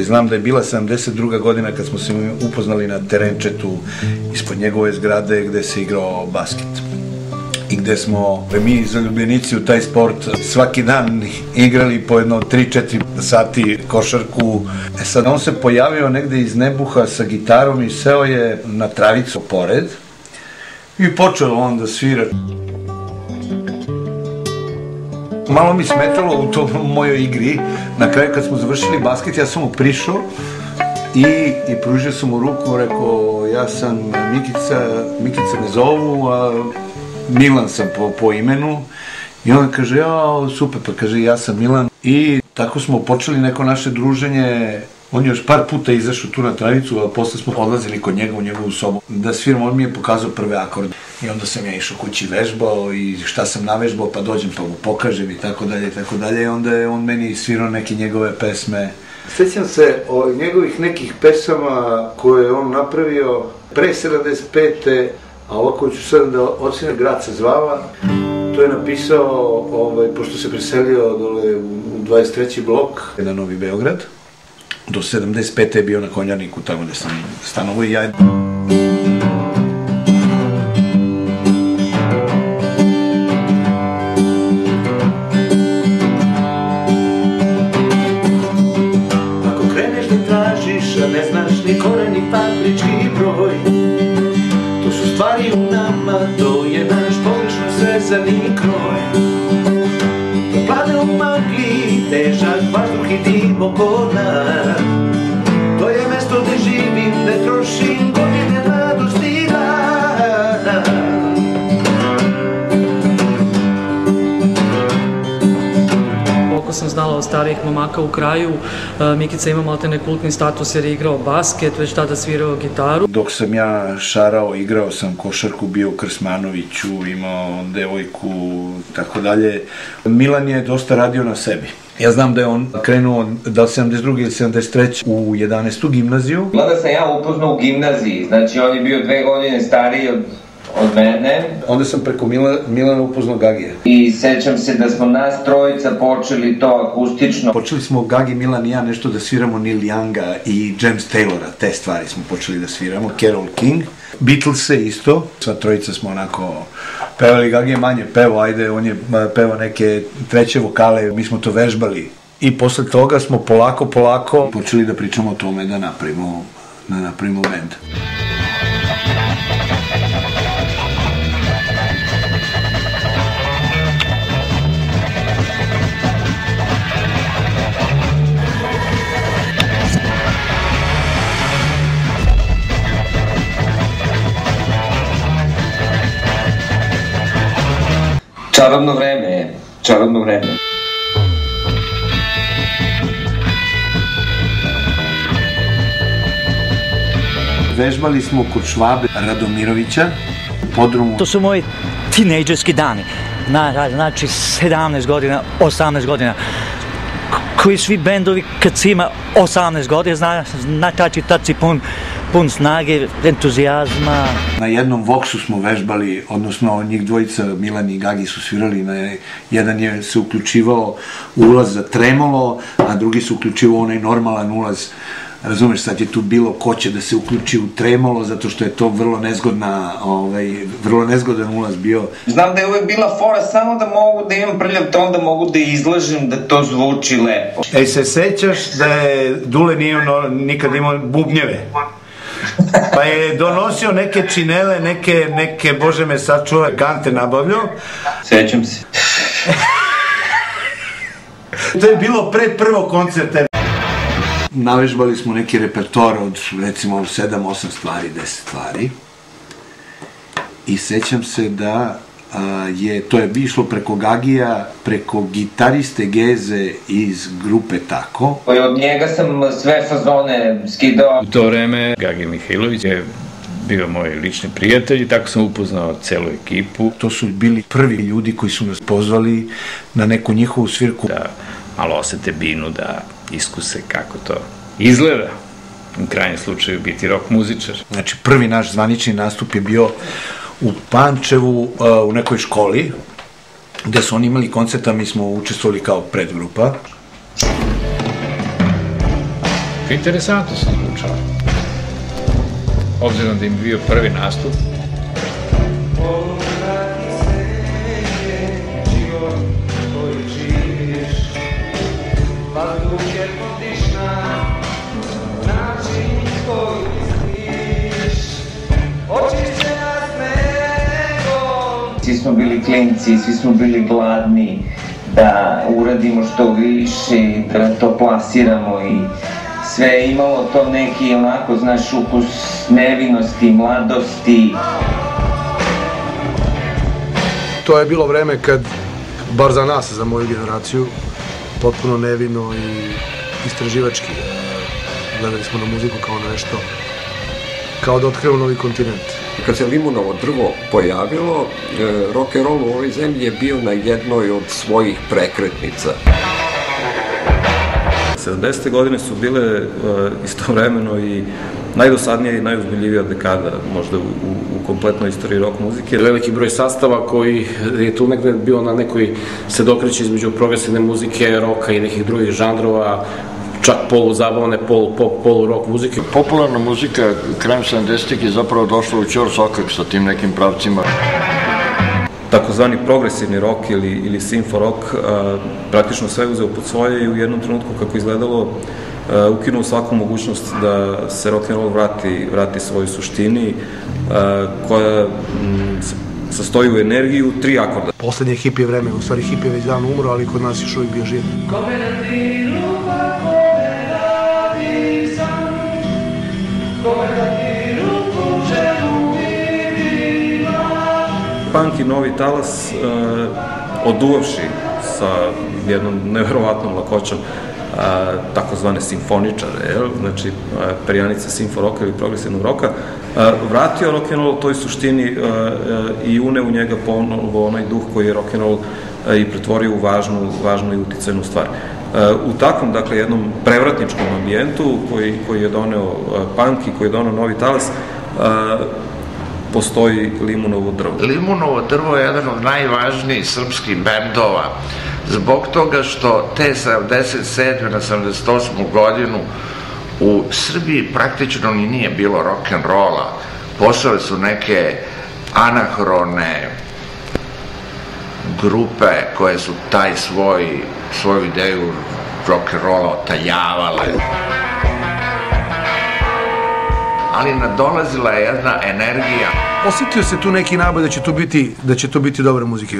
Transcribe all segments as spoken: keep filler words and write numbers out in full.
Znam da je bila sedamdeset druga godina kad smo se upoznali na terenčetu ispod njegove zgrade gde se igrao basket. I gde smo mi zaljubljenici u taj sport svaki dan igrali po jedno tri četiri sati košarku. E sad on se pojavio negde iz nebuha sa gitarom i seo je na travicu pored i počeo on da svira. Malo mi smetalo u toj mojoj igri. Na kraju kad smo završili basket, ja sam mu prišao i, i pružio sam mu ruku, rekao ja sam Mikica, Mikica me zovu, a Milan sam po, po imenu. I on kaže, ja, super, pa kaže, ja sam Milan. I tako smo počeli neko naše druženje. On je još par puta izašao tu na travicu, a posle smo odlazili kod njega u njegovu sobu da sviram. On mi je pokazao prve akorde. I onda sam ja išao kući vežbao i šta sam navežbao, pa dođem pa mu pokažem i tako dalje i tako dalje. I onda je on meni svirao neke njegove pesme. Sjećam se o njegovih nekih pesama koje je on napravio pre sedamdeset pete a ovako ću sad da ocene Grad se zvava. To je napisao, ovaj, pošto se preselio dole u dvadeset treći blok na Novi Beograd. Do sedamdeset pete je bio na Konjarniku, tamo gde sam stanovo i ja. Ako kreneš da tražiš, a ne znaš ni koren ni fabrički broj, to su stvari u nama, to je naš pogrešno svezani kroj. To plane u magli, težak vazduh i dim oko nas. To je mesto gde živim, gde trošim godine mladosti i rad. Koliko sam znala od starijih momaka u kraju, Mikica ima maltene kultni status jer je igrao basket, već tada svirao gitaru. Dok sam ja šarao, igrao sam košarku, bio u Krsmanoviću, imao devojku, tako dalje. Milan je dosta radio na sebi. Ja znam da je on krenuo da li sedamdeset druge ili sedamdeset treće u jedanaestu gimnaziju. Mlada sam ja upoznao u gimnaziji, znači on je bio dve godine stariji od, od mene. Onda sam preko Mila, Milana upoznao Gagija. I sećam se da smo nas trojica počeli to akustično. Počeli smo Gagi, Milan i ja nešto da sviramo Neil Younga i James Taylora, te stvari smo počeli da sviramo, Carole King. Beatlese isto, sva trojica smo onako pevali, Gagi je manje pevao, ajde, on je pevao neke treće vokale, mi smo to vežbali. I posle toga smo polako, polako počeli da pričamo o tome da napravimo, da napravimo band. Čarobno vreme, čarobno vreme. Vežbali smo kod Švabe Radomirovića u podrumu. To su moji tinejdžerski dani, znači sedamnaest godina, osamnaest godina. Koji svi bendovi kad si ima osamnaest godina, znači tad si pun pun snage, entuzijazma. Na jednom Voxu smo vežbali, odnosno njih dvojica, Milan i Gagi su svirali, na jedan je se uključivao ulaz za tremolo, a drugi se uključivao onaj normalan ulaz. Razumeš, sad je tu bilo ko će da se uključi u tremolo, zato što je to vrlo nezgodna, ovaj, vrlo nezgodan ulaz bio. Znam da je uvek bila fora samo da mogu da imam prljav ton, da mogu da izlažem, da to zvuči lepo. Ej, se sećaš da je Dule nije nikad imao bubnjeve? Pa je donosio neke činele, neke, neke, bože me sačuva, kante nabavljao. Sećam se. To je bilo pred prvog koncerta. Navežbali smo neki repertoar od recimo sedam osam stvari, deset stvari. I sećam se da a, je, to je išlo preko Gagija, preko gitariste Geze iz grupe Tako. I od njega sam sve fazone skidao. U to vreme Gagi Mihajlović je bio moj lični prijatelj i tako sam upoznao celu ekipu. To su bili prvi ljudi koji su nas pozvali na neku njihovu svirku. Da malo osete binu, da iskuse kako to izgleda. U krajnjem slučaju biti rock muzičar. Znači prvi naš zvanični nastup je bio u Pančevu, u nekoj školi, gde su oni imali koncerta, mi smo učestvovali kao predgrupa. Interesantno sam zvučao. Obzirom da im bio prvi nastup. Svi smo bili klinci, svi smo bili gladni da uradimo što više, da to plasiramo i sve je imalo to neki onako, znaš, ukus nevinosti, mladosti. To je bilo vreme kad, bar za nas, za moju generaciju, potpuno nevino i istraživački. Gledali smo na muziku kao nešto, kao da otkrivamo novi kontinent. Kad se limunovo drvo pojavilo, rock and roll u ovoj zemlji je bio na jednoj od svojih prekretnica. sedamdesete godine su bile istovremeno i najdosadnija i najuzbiljivija dekada možda u, u kompletnoj istoriji rock muzike. Veliki broj sastava koji je tu negde bio na nekoj se dokreće između progresivne muzike, roka i nekih drugih žanrova, čak poluzabavne, polu pop, polu rock muzike. Popularna muzika krajem sedamdesetih je zapravo došla u ćor sokak sa tim nekim pravcima. Takozvani progresivni rock ili, ili simfo rock a, praktično sve uzeo pod svoje i u jednom trenutku kako izgledalo a, ukinuo svaku mogućnost da se rock and roll vrati, vrati svojoj suštini a, koja m, sastoji u energiju u tri akorda. Poslednje hipije vreme, u stvari hipije već davno umro, ali kod nas još uvijek bio živ. Punk i novi talas, uh, oduvavši sa jednom neverovatnom lakoćom uh, takozvane simfoničare, jel? Znači uh, perjanice simfo roka ili progresivnog roka, uh, vratio rock'n'roll toj suštini uh, uh, i une u njega ponovo onaj duh koji je rock'n'roll uh, i pretvorio u važnu, važnu i uticajnu stvar. Uh, u takvom, dakle, jednom prevratničkom ambijentu koji, koji je doneo uh, punk i koji je doneo novi talas, uh, postoji Limunovo drvo. Limunovo drvo je jedan od najvažnijih srpskih bendova zbog toga što te sedamdeset sedme na sedamdeset osmu godinu u Srbiji praktično ni nije bilo rock'n'rolla. Postojale su neke anahrone grupe koje su taj svoj, svoju ideju rock'n'rolla otajavale. Ali nadolazila je jedna energija. Osjetio se tu neki naboj da će to biti, da će to biti dobre muzike.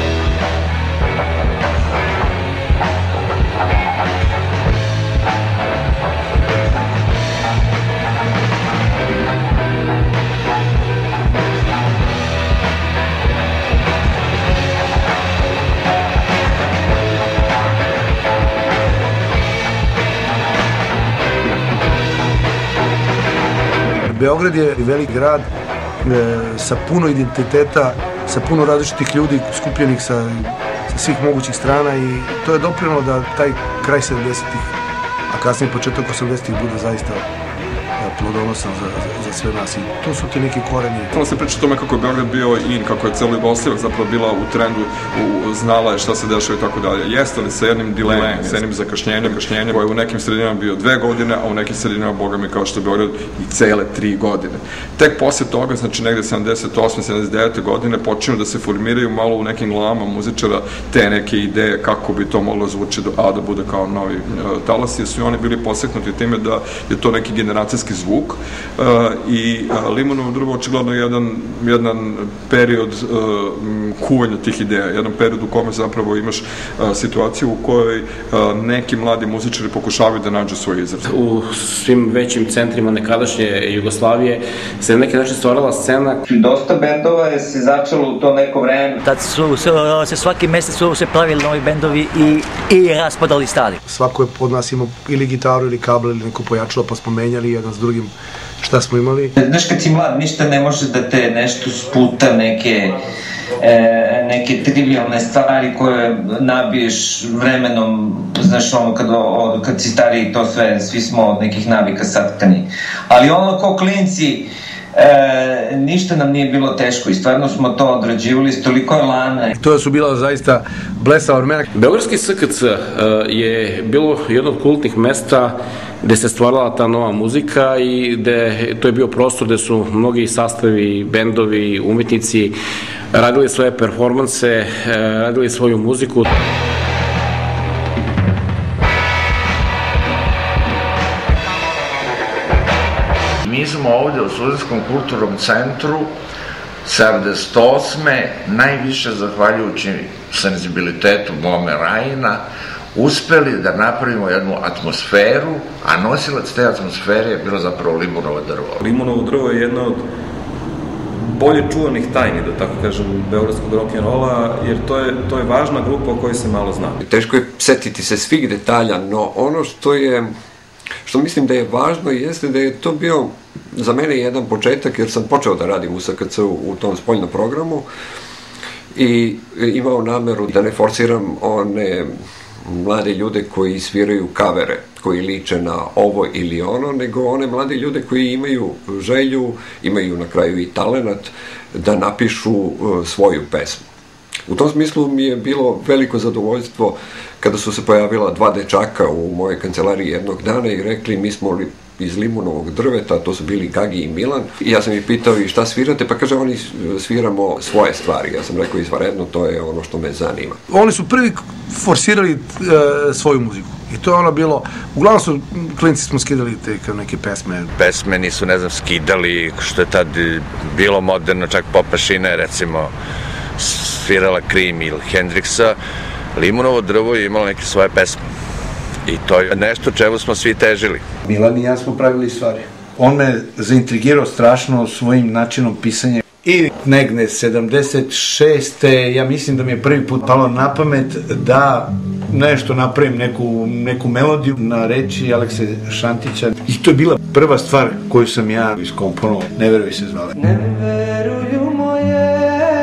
Beograd je velik grad e, sa puno identiteta, sa puno različitih ljudi skupljenih sa, sa svih mogućih strana i to je doprinalo da taj kraj sedamdesetih, a kasnije početak osamdesetih bude zaista plodonosan za, za, za sve nas i to su ti neki koreni. Tamo se priča o tome kako je Beograd bio in, kako je celo Jugoslavija zapravo bila u trendu, u, znala je šta se dešava i tako dalje. Jeste li sa jednim dilemom, sa jednim zakašnjenjem, kašnjenjem koje je u nekim sredinama bio dve godine, a u nekim sredinama, boga mi, kao što je Beograd, i cele tri godine. Tek posle toga, znači negde sedamdeset osme sedamdeset devete godine, počinju da se formiraju malo u nekim glavama muzičara te neke ideje kako bi to moglo zvuči, a da bude kao novi uh, talas, jer su i oni bili poseknuti time da je to neki generacijski zvuk uh, i uh, Limunovo drvo očigledno je jedan, jedan period uh, kuvanja tih ideja, jedan period u kome zapravo imaš uh, situaciju u kojoj uh, neki mladi muzičari pokušavaju da nađu svoj izraz. U svim većim centrima nekadašnje Jugoslavije se na neki način stvarala scena. Dosta bendova je se začelo u to neko vreme. Tad su se svaki mesec su se pravili novi bendovi i, i raspadali stari. Svako je od nas imao ili gitaru ili kabel ili neko pojačalo pa smo menjali jedan s drugim šta smo imali. Znaš, kad si mlad, ništa ne može da te nešto sputa, neke e, neke trivialne stvari koje nabiješ vremenom, znaš, ono, kad, o, kad si stariji, to sve, svi smo od nekih navika satkani. Ali ono, ko klinci, E, ništa nam nije bilo teško i stvarno smo to odrađivali s toliko elana. To su bila zaista blesava vremena. Beogradski S K C je bilo jedno od kultnih mesta gde se stvarala ta nova muzika i gde, to je bio prostor gde su mnogi sastavi, bendovi, umetnici radili svoje performanse, radili svoju muziku. Mi smo ovde u Studentskom kulturnom centru sedamdeset osme najviše zahvaljujući senzibilitetu Mome Rajina uspeli da napravimo jednu atmosferu, a nosilac te atmosfere je bilo zapravo limunovo drvo. Limunovo drvo je jedna od bolje čuvanih tajni, da tako kažem, beogradskog rock'n'rolla, jer to je, to je važna grupa o kojoj se malo zna. Teško je setiti se svih detalja, no ono što je, što mislim da je važno jeste da je to bio za mene jedan početak, jer sam počeo da radim u S K C-u u tom spoljnom programu i imao nameru da ne forsiram one mlade ljude koji sviraju kavere, koji liče na ovo ili ono, nego one mlade ljude koji imaju želju, imaju na kraju i talenat da napišu uh, svoju pesmu. U tom smislu mi je bilo veliko zadovoljstvo kada su se pojavila dva dečaka u mojoj kancelariji jednog dana i rekli mi smo li iz limunovog drveta, to su bili Gagi i Milan. I ja sam ih pitao i šta svirate, pa kaže oni sviramo svoje stvari. Ja sam rekao izvanredno, to je ono što me zanima. Oni su prvi forsirali e, svoju muziku. I to je ono bilo, uglavnom su, klinci smo skidali te neke pesme. Pesme nisu, ne znam, skidali, što je tad bilo moderno, čak Pop Mašina, recimo, svirala Cream ili Hendrixa. Limunovo drvo je imalo neke svoje pesme. I to je nešto čemu smo svi težili. Milan i ja smo pravili stvari. On me zaintrigirao strašno svojim načinom pisanja. I negde sedamdeset šeste ja mislim da mi je prvi put palo na pamet da nešto napravim, neku, neku melodiju na reči Alekse Šantića. I to je bila prva stvar koju sam ja iskomponovao. Ne veruj se zvale. Ne veruju moje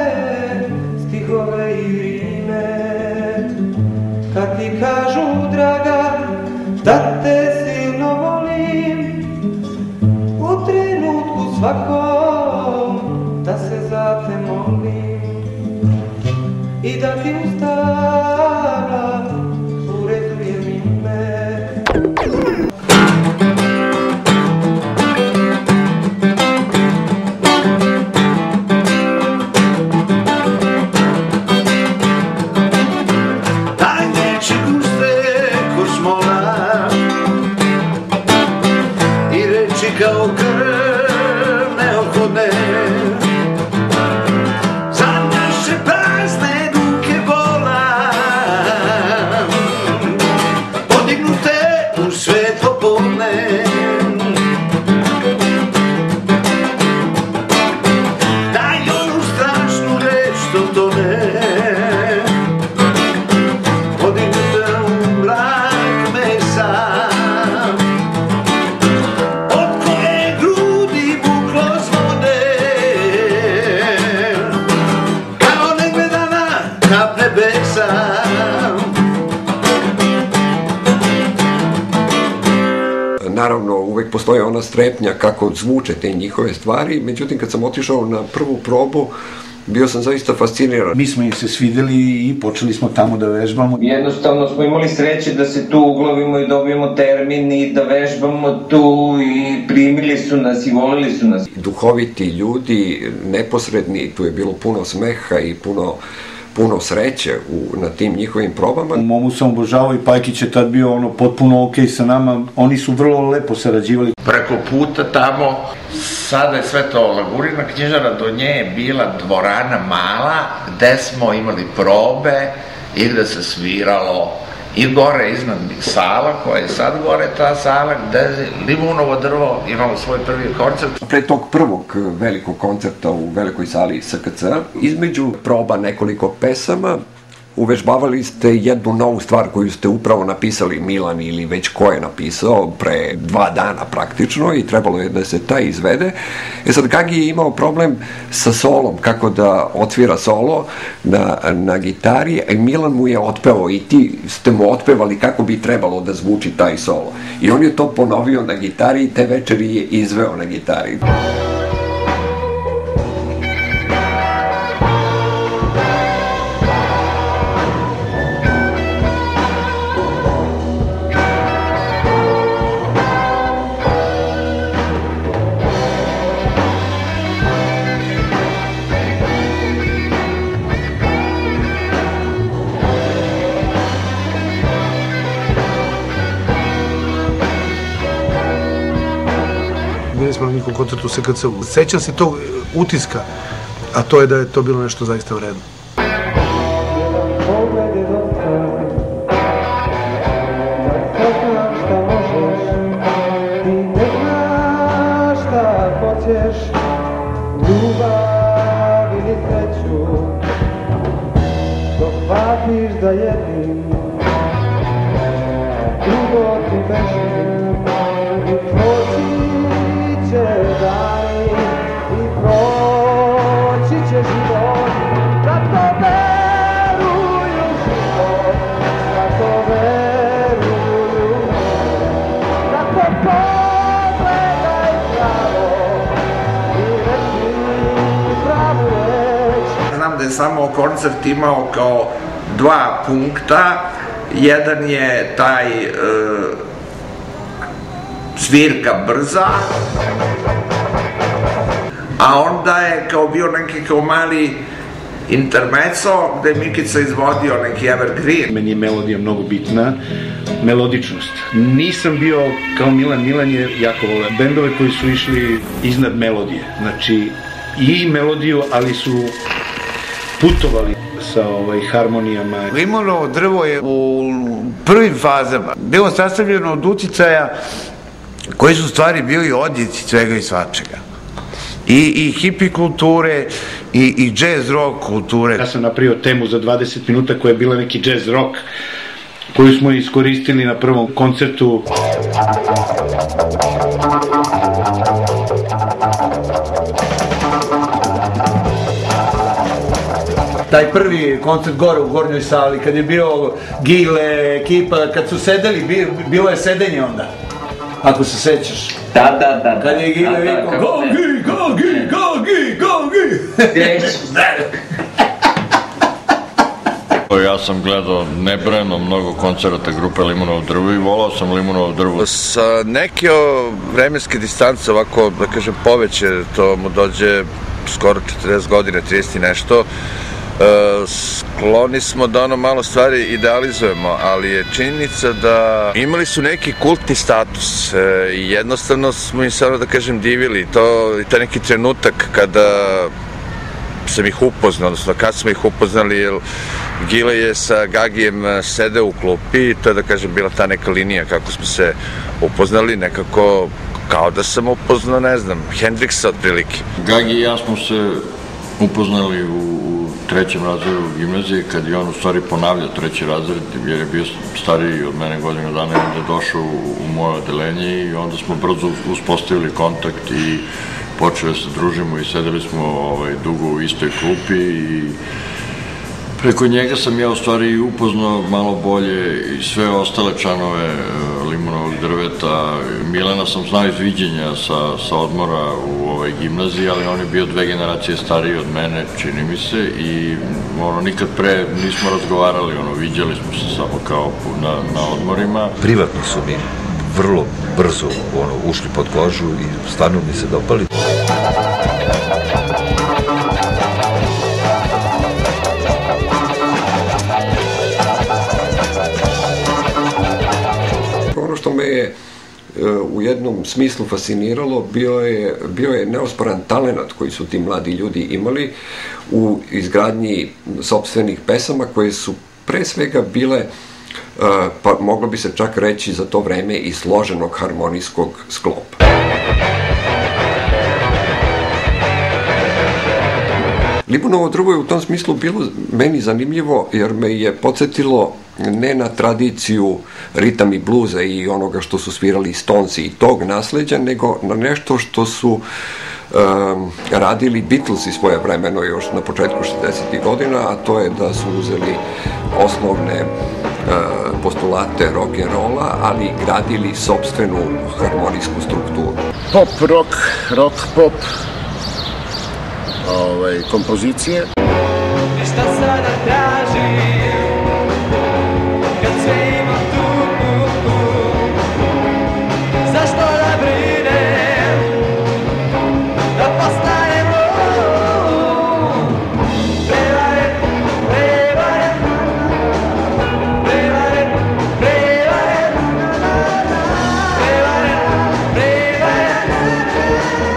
stihove i rime, kad ti kažu draga da te silno volim, u trenutku svakom da se za te molim i da ti ustala uredujem ime. Kao krv neophodne za naše prazne ruke volam, podignute u svetlo podne, daj onu strašnu reč što tone, podignute u mrak mesa. Naravno, uvek postoje ona strepnja kako zvuče te njihove stvari, međutim, kad sam otišao na prvu probu, bio sam zaista fasciniran. Mi smo im se svideli i počeli smo tamo da vežbamo. Jednostavno smo imali sreće da se tu uglavimo i dobijemo termin i da vežbamo tu i primili su nas i volili su nas. Duhoviti ljudi, neposredni, tu je bilo puno smeha i puno puno sreće u, na tim njihovim probama. U Momu sam obožavao i Pajkić je tad bio ono potpuno okej sa nama. Oni su vrlo lepo sarađivali. Preko puta tamo, sada je sve to Lagurina knjižara, do nje je bila dvorana mala, gde smo imali probe i gde se sviralo i gore iznad sala, koja je sad gore ta sala, gde je Limunovo drvo imalo svoj prvi koncert. Pre tog prvog velikog koncerta u velikoj sali S K C, između proba nekoliko pesama, uvežbavali ste jednu novu stvar koju ste upravo napisali, Milan ili već ko je napisao, pre dva dana praktično, i trebalo je da se taj izvede. E sad, Gagi je imao problem sa solom, kako da otvira solo na, na gitari, a Milan mu je otpevao i ti ste mu otpevali kako bi trebalo da zvuči taj solo. I on je to ponovio na gitari i te večeri je izveo na gitari. na njihovom koncertu u S K C-u. Sećam se tog utiska, a to je da je to bilo nešto zaista vredno. Da jednim drugo ti bežim i proći će dani i proći će život da to veruju život da to veruju da to pogledaj pravo i reci pravu reč. Znam da je samo koncert imao kao dva punkta. Jedan je taj e, svirka brza, a onda je kao bio neki kao mali intermezzo gde je Mikica izvodio neki evergreen. Meni je melodija mnogo bitna, melodičnost. Nisam bio kao Milan, Milan je jako voleo bendove koji su išli iznad melodije, znači i melodiju, ali su putovali sa ovaj, harmonijama. Limunovo drvo je u prvim fazama bilo sastavljeno od uticaja koji su stvari bili odjeci svega i svačega. I, i hipi kulture, i, i jazz rock kulture. Ja sam napravio temu za dvadeset minuta koja je bila neki jazz rock, koju smo iskoristili na prvom koncertu. Taj prvi koncert gore u gornjoj sali, kad je bio Gile, ekipa, kad su sedeli, bilo je sedenje onda, ako se sećaš. Da, da, da. Kad je Gile rekao, go Gi, go Gi, go Gi, go Gi. Ja sam gledao nebrojeno mnogo koncerata grupe Limunovo drvo i volao sam Limunovo drvo. Sa neke vremenske distance, ovako, da kažem, poveće, to mu dođe skoro četrdeset godina, trideset i nešto, skloni smo da ono malo stvari idealizujemo, ali je činjenica da imali su neki kultni status i jednostavno smo im se, ono da kažem, divili. To je taj neki trenutak kada sam ih upoznao, odnosno kad smo ih upoznali, jer Gile je sa Gagijem sedeo u klupi i to je, da kažem, bila ta neka linija kako smo se upoznali, nekako kao da sam upoznao, ne znam, Hendriksa otprilike. Gagi i ja smo se upoznali u trećem razredu gimnazije, kad je on u stvari ponavljao treći razred, jer je bio stariji od mene godinu dana i onda je došao u moje odelenje i onda smo brzo uspostavili kontakt i počeli se družimo i sedeli smo ovaj, dugo u istoj klupi i preko njega sam ja u stvari upoznao malo bolje i sve ostale članove Limunovog drveta. Milana sam znao iz viđenja sa, sa odmora u ovoj gimnaziji, ali on je bio dve generacije stariji od mene, čini mi se, i ono, nikad pre nismo razgovarali, ono, viđali smo se samo kao na, na odmorima. Privatno su mi vrlo brzo ono, ušli pod kožu i stvarno mi se dopali. Ono što me je u jednom smislu fasciniralo bio je, bio je neosporan talenat koji su ti mladi ljudi imali u izgradnji sopstvenih pesama koje su pre svega bile, pa moglo bi se čak reći za to vreme, i složenog harmonijskog sklopa. Limunovo drvo je u tom smislu bilo meni zanimljivo jer me je podsjetilo ne na tradiciju ritam i bluza i onoga što su svirali Stonesi i tog nasleđa, nego na nešto što su um, radili Beatlesi svoje vremeno još na početku šezdesetih godina, a to je da su uzeli osnovne uh, postulate rock'n'rolla, ali gradili sopstvenu harmonijsku strukturu. Pop, rock, rock, pop, ovaj, kompozicije. Šta sada tražim, kad sve imam tu, zašto da brinem, da postanem lud, prevaren, prevaren, prevaren, prevaren, prevaren, prevaren.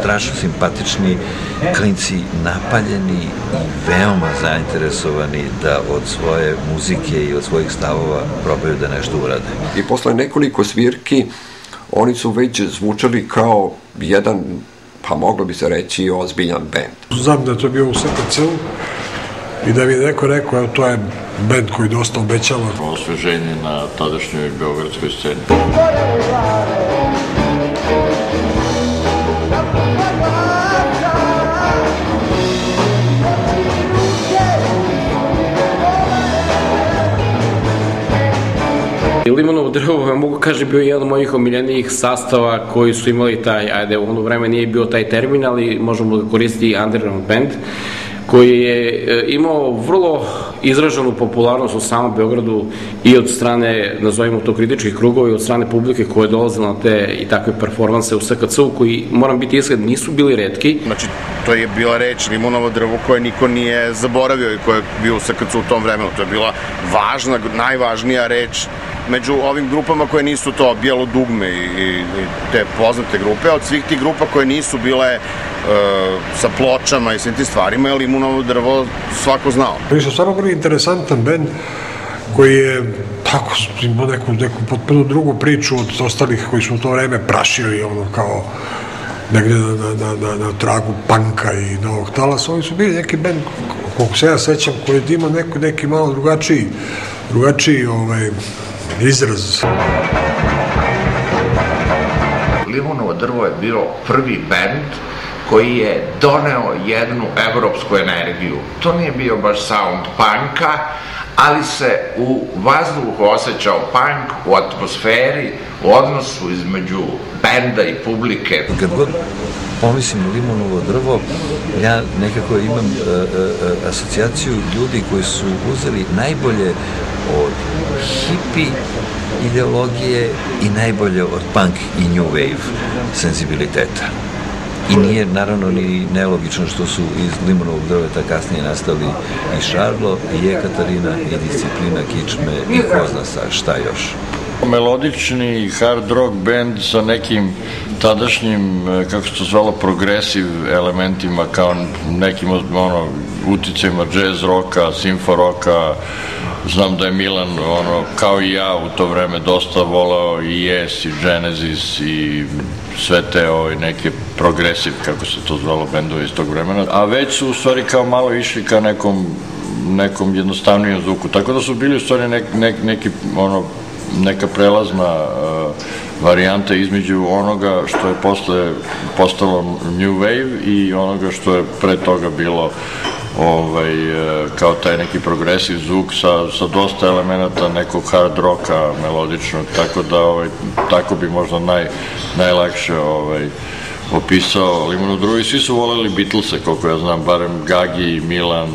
strašno simpatični klinci, napaljeni i veoma zainteresovani da od svoje muzike i od svojih stavova probaju da nešto urade. I posle nekoliko svirki oni su već zvučali kao jedan, pa moglo bi se reći, ozbiljan bend. Znam da je to bio u S K C-u i da mi je neko rekao, evo, to je bend koji dosta obećava. Osveženje na tadašnjoj beogradskoj sceni. Limunovo drvo, ja mogu kaži, bio jedan od mojih omiljenijih sastava koji su imali taj, ajde, u ono vreme nije bio taj termin, ali možemo da koristiti underground band, koji je imao vrlo izraženu popularnost u samom Beogradu i od strane, nazovimo to, kritičkih krugova i od strane publike koje je dolazila na te i takve performanse u S K C-u, koji, moram biti iskren, nisu bili retki. Znači, to je bila reč Limunovo drvo koje niko nije zaboravio i koje je bio u S K C-u u tom vremenu. To je bila važna, najvažnija reč među ovim grupama koje nisu to Bijelo dugme i, i, i te poznate grupe. Od svih tih grupa koje nisu bile e, sa pločama i svim tim stvarima je Limunovo drvo svako znao. Mi su stvarno vrlo interesantan bend koji je tako imao neku, neku potpuno drugu priču od ostalih koji su u to vreme prašili ono kao negde na, na, na, na tragu panka i novog talasa. Oni su bili neki bend, koliko se ja sećam, koji je imao neki, neki malo drugačiji drugačiji ovaj, izraz. Limunovo drvo je bio prvi bend koji je doneo jednu evropsku energiju. To nije bio baš sound punka, ali se u vazduhu osjećao punk, u atmosferi, u odnosu između benda i publike. Kad god pomislim Limunovo drvo, ja nekako imam uh, uh, asocijaciju ljudi koji su uzeli najbolje od hippie ideologije i najbolje od punk i new wave senzibiliteta. I nije naravno ni nelogično što su iz Limunovog drveta kasnije nastali i Šarlo, i Ekaterina, i Disciplina, Kičme, i ko zna šta još. Melodični hard rock band sa nekim tadašnjim, kako se to zvalo, progresiv elementima, kao nekim ono, uticajima jazz roka, simfo roka. Znam da je Milan, ono, kao i ja u to vreme, dosta volao i Yes, i Genesis, i sve te ovaj, neke progresiv, kako se to zvalo, bendove iz tog vremena. A već su u stvari kao malo išli ka nekom, nekom jednostavnijem zvuku. Tako da su bili u stvari nek, nek, neki, ono, neka prelazna uh, varijanta između onoga što je posle postalo New Wave i onoga što je pre toga bilo ovaj, kao taj neki progresiv zvuk sa, sa dosta elemenata nekog hard roka melodičnog, tako da ovaj, tako bi možda naj, najlakše ovaj, opisao Limunovo drvo. I svi su voleli Beatlese, koliko ja znam, barem Gagi, Milan,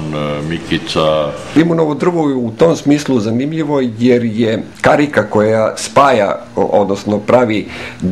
Mikica. Limunovo drvo je u tom smislu zanimljivo jer je karika koja spaja, odnosno pravi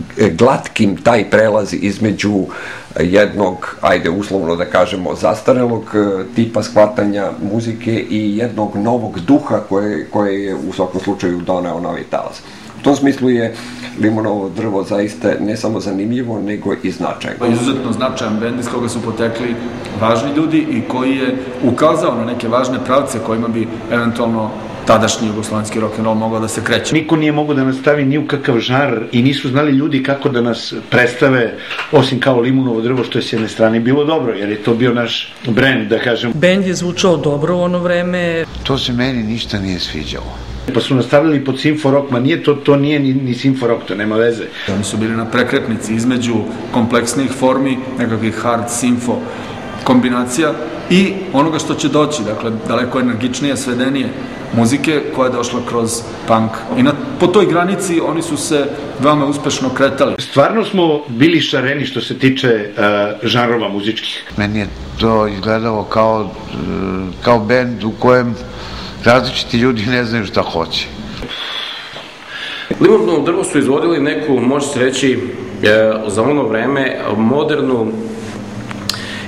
glatkim taj prelaz između jednog, ajde uslovno da kažemo, zastarelog tipa shvatanja muzike i jednog novog duha koje, koje je u svakom slučaju doneo novi talas. U tom smislu je Limunovo drvo zaista ne samo zanimljivo, nego i značajno. Izuzetno značajan bend iz koga su potekli važni ljudi i koji je ukazao na neke važne pravce kojima bi eventualno tadašnji jugoslovenski rock'n'roll mogao da se kreće. Niko nije mogao da nas stavi ni u kakav žar i nisu znali ljudi kako da nas predstave, osim kao Limunovo drvo, što je s jedne strane bilo dobro, jer je to bio naš brend, da kažem. Bend je zvučao dobro u ono vreme. To se meni ništa nije sviđalo. Pa su nastavili pod simfo rock, ma nije to, to nije ni, ni simfo rock, to nema veze. Oni su bili na prekretnici između kompleksnih formi, nekakvih hard simfo kombinacija i onoga što će doći, dakle daleko energičnije, svedenije muzike koja je došla kroz punk. I na, po toj granici oni su se veoma uspešno kretali. Stvarno smo bili šareni što se tiče uh, žanrova muzičkih. Meni je to izgledalo kao, uh, kao bend u kojem različiti ljudi ne znaju šta hoće. Limunovo drvo su izvodili neku, može se reći, za ono vreme modernu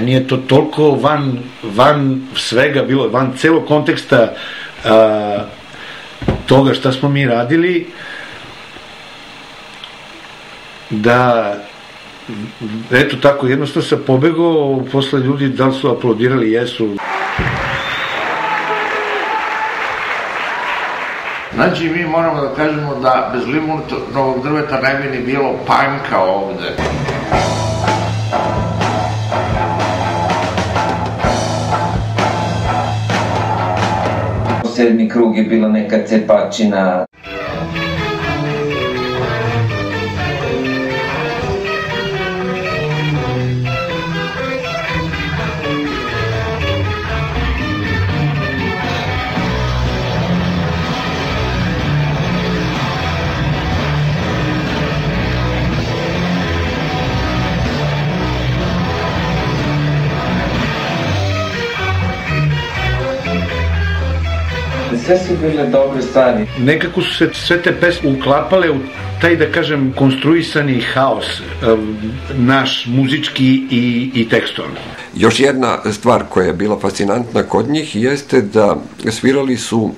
meni je to toliko van, van svega bilo, van celog konteksta a, toga šta smo mi radili, da eto tako, jednostavno sam pobegao, posle ljudi da li su aplaudirali, jesu. Znači, mi moramo da kažemo da bez limunovog drveta ne bi ni bilo panka ovde. Sedmi krug je bila neka cepačina. Sve su bile dobre stvari. Nekako su se sve te pesme uklapale u taj, da kažem, konstruisani haos, naš muzički i, i tekstualni. Još jedna stvar koja je bila fascinantna kod njih jeste da svirali su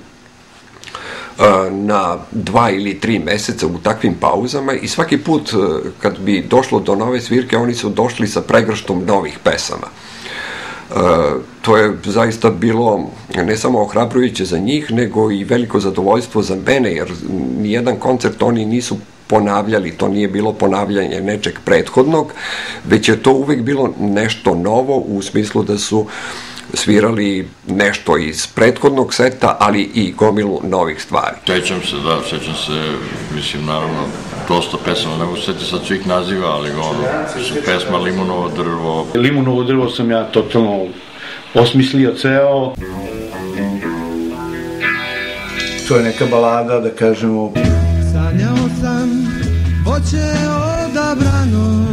na dva ili tri meseca u takvim pauzama i svaki put kad bi došlo do nove svirke oni su došli sa pregrštom novih pesama. Uh, to je zaista bilo ne samo ohrabrujuće za njih, nego i veliko zadovoljstvo za mene, jer nijedan koncert oni nisu ponavljali, to nije bilo ponavljanje nečeg prethodnog, već je to uvek bilo nešto novo u smislu da su svirali nešto iz prethodnog seta, ali i gomilu novih stvari. Sećam se, da, sećam se, mislim, naravno, dosta pesama, ne mogu se setiti sad svih naziva, ali ono, su pesma Limunovo drvo. Limunovo drvo sam ja totalno osmislio ceo. To je neka balada, da kažemo. Sanjao sam voće odabrano,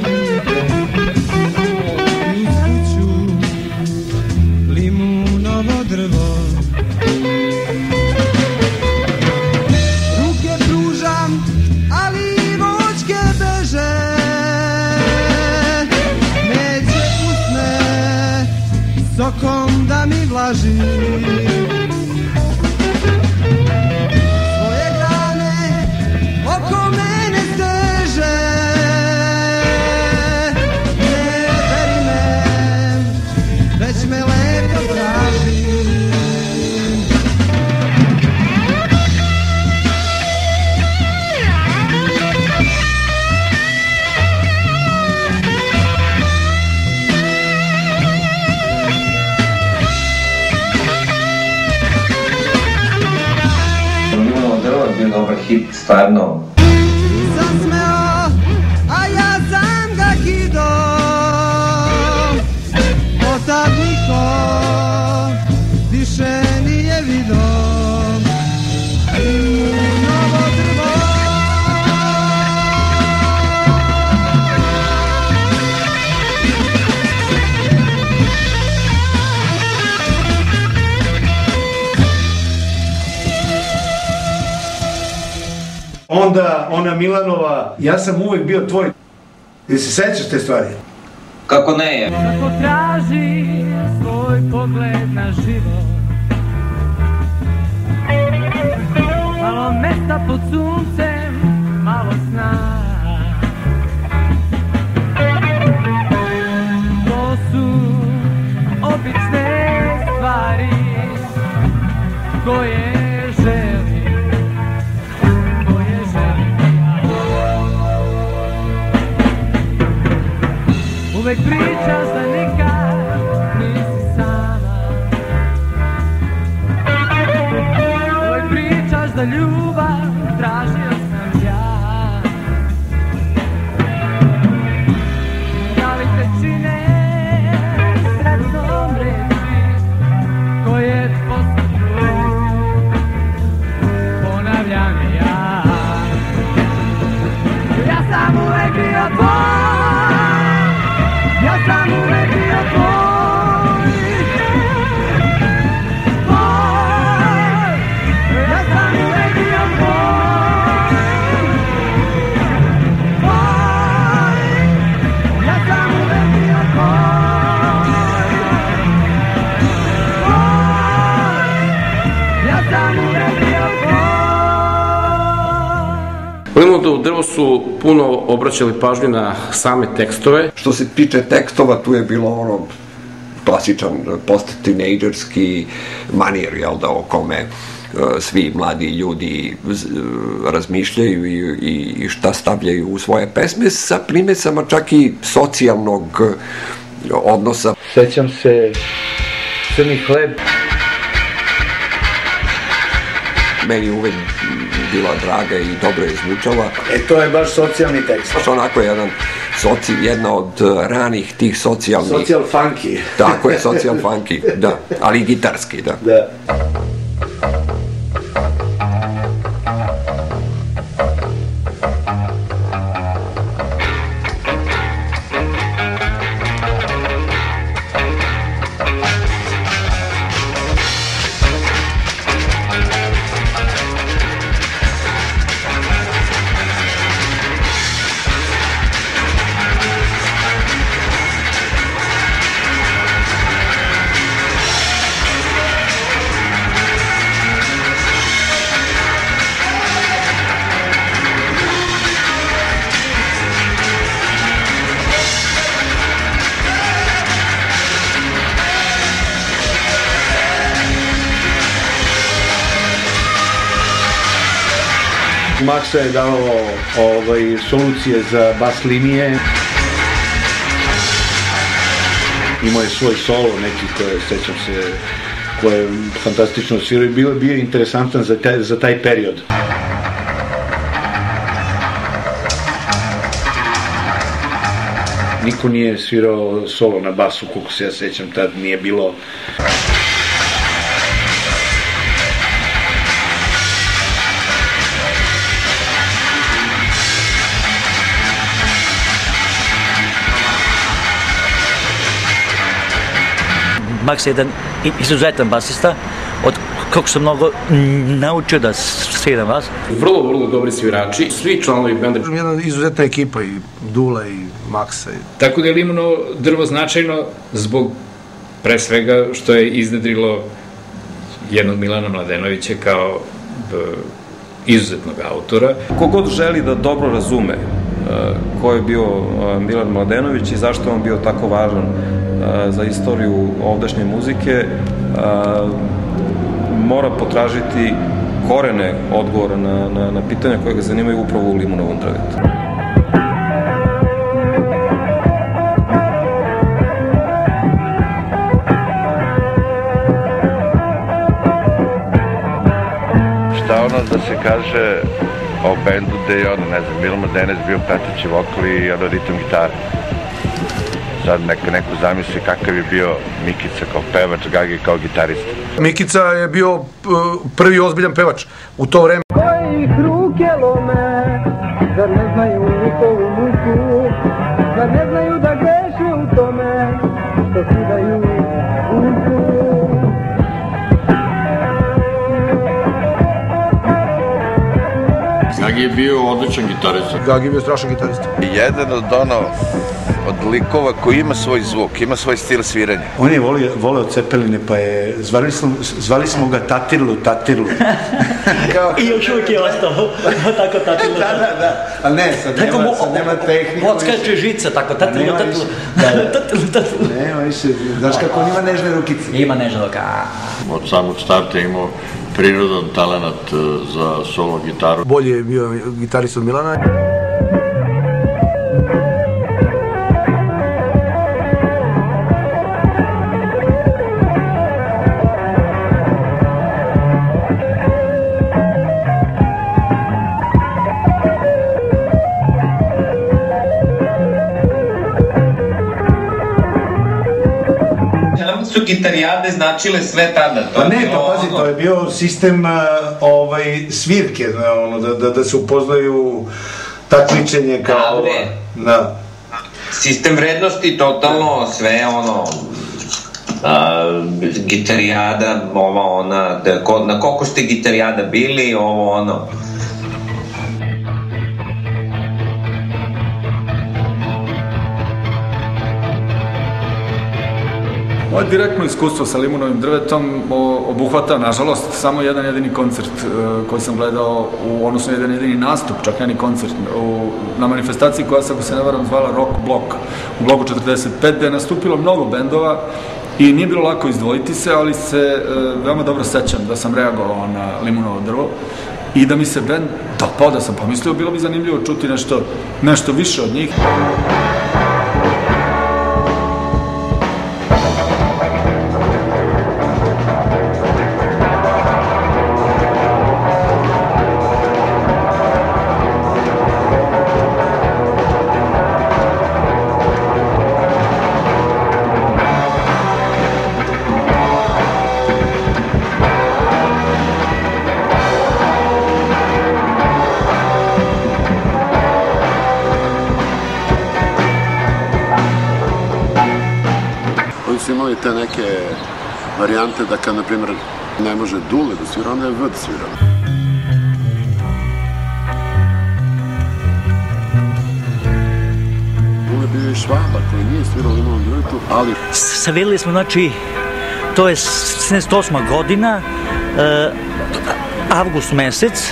limunovo drvo. Ruke pružam, ali voćke beže, neće usne sokom da mi vlaži. Svoje grane oko mene steže, ne veri me, već me lepo traži. Limunovo drvo je bio dobar hit, stvarno. Sam smeo, a ja sam ga kido, otad niko više nije vido. Limunovo drvo. Onda ona Milanova, ja sam uvek bio tvoj. Jel se sećaš te stvari? Kako ne je? Kako traži svoj pogled na život, malo mesta pod suncem, malo sna. To su obične stvari koje želim, koje želim ja. Uvek pričaš da nikad nisi sama, uvek pričaš da ljubav tražio sam ja. Da li te čine sretnom reči koje posluju, ponavljam je ja. Ja sam uvek bio tvoj, ja sam uvek bio tvoj, tvoj. Ja sam uvek bio tvoj. Limunovo drvo su puno obraćali pažnju na same tekstove. Što se tiče tekstova, tu je bilo ono klasičan post-tinejdžerski manir, jel da, o kome svi mladi ljudi razmišljaju i šta stavljaju u svoje pesme, sa primesama čak i socijalnog odnosa. Sećam se Crni hleb. Meni je uvek bila draga i dobro je zvučala. E, to je baš socijalni tekst. Baš onako jedan, soci, jedna od ranih tih socijalnih... Social funky. Tako je, social funky, da, ali i gitarski, da. Da. Maksa je dao ovaj, solucije za bas linije. Imao je svoj solo neki koje, sećam se, koje je fantastično svirao i bio, bio interesantan za taj, za taj period. Niko nije svirao solo na basu, koliko se ja sećam, tad nije bilo. Maks je jedan izuzetan basista, od kako sam mnogo naučio da sviram vas. Vrlo, vrlo dobri svirači, svi članovi benda. Jedna izuzetna ekipa, i Dula i Maksa. Tako da je Limunovo drvo značajno zbog, pre svega, što je iznedrilo jednog Milana Mladenovića kao izuzetnog autora. Kogod želi da dobro razume ko je bio Milan Mladenović i zašto je on bio tako važan za istoriju ovdašnje muzike, mora potražiti korene odgovora na, na, na pitanja koje ga zanimaju upravo u Limunovom drvetu. Šta ono da se kaže o bendu gde je ono, ne znam, Milan Mladenec bio prateći vokal i ono ritam gitara. Sad neko, neko zamisli kakav je bio Mikica kao pevač, Gagi kao gitarista. Mikica je bio prvi ozbiljan pevač u to vreme. Kojih ruke lome, zar ne znaju njihovu muku, zar ne znaju da greše u tome, što kidaju muku. Gagi je bio odličan gitarista. Gagi je bio strašan gitarista. Jedan od ono, od likova koji ima svoj zvuk, ima svoj stil sviranja. On je volio, voleo Cepeline, pa je, zvali smo, zvali smo ga Tatirlu, Tatirlu. I još uvijek je ostao, tako Tatirlu. Da, da, da, ali ne, sad nema, sad nema tehniku. Odskače žica, tako Tatirlu, Tatirlu. Tatirlu, Tatirlu. Nema više, znaš kako on ima nežne rukice. Ima nežne ruka. Od samog starta imao prirodan talent za solo gitaru. Bolje je bio gitarist od Milana. Su gitarijade značile sve tada. Pa ne, pa pazi, to je bio sistem ovaj, svirke, ono, da, da, da se upoznaju takmičenje kao... Da. Sistem vrednosti, totalno, sve ono... A, gitarijada, ova ona, da, ko, na koliko ste gitarijada bili, ovo ono... Moje direktno iskustvo sa limunovim drvetom obuhvata, nažalost, samo jedan jedini koncert koji sam gledao, odnosno jedan jedini nastup, čak ne koncert, na manifestaciji koja se, ako se ne varam, zvala Rock Block u bloku četrdeset pet, gde je nastupilo mnogo bendova i nije bilo lako izdvojiti se, ali se veoma dobro sećam da sam reagovao na limunovo drvo i da mi se bend dopao, da sam pomislio, bilo bi zanimljivo čuti nešto, nešto više od njih. Imali te neke varijante da kad, na primjer, ne može Dule da svira, onda je V da svira. Dule bio i Švaba koji nije svirao limunovom drvetu, ali... Svirali smo, znači, to je sedamdeset osma godina, avgust mesec,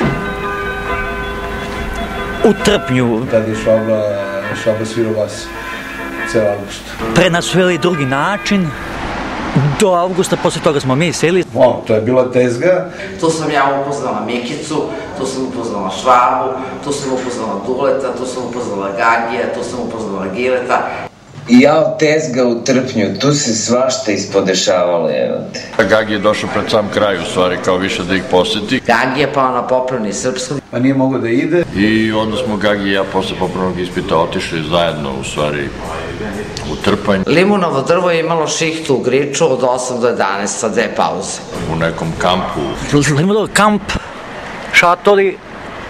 u Trpnju. Tada je Švaba, Švaba svirao vas ceo avgust. Pre nas svirali drugi način, do avgusta, posle toga smo mi svirali. O, to je bila tezga. Tu sam ja upoznala Mikicu, tu sam upoznala Švabu, tu sam upoznala Duleta, tu sam upoznala Gagija, tu sam upoznala Gileta. I ja od tezga u Trpnju, tu se svašta ispodešavalo, evo te. Gagi je došao pred sam kraj, u stvari, kao više da ih poseti. Gagi je pao na popravni srpskom. Pa nije mogao da ide. I onda smo Gagi i ja posle popravnog ispita otišli zajedno, u stvari, u Trpanj. Limunovo drvo je imalo šihtu u Griču od osam do jedanaest sa dve pauze. U nekom kampu. Limunovo kamp, šatori,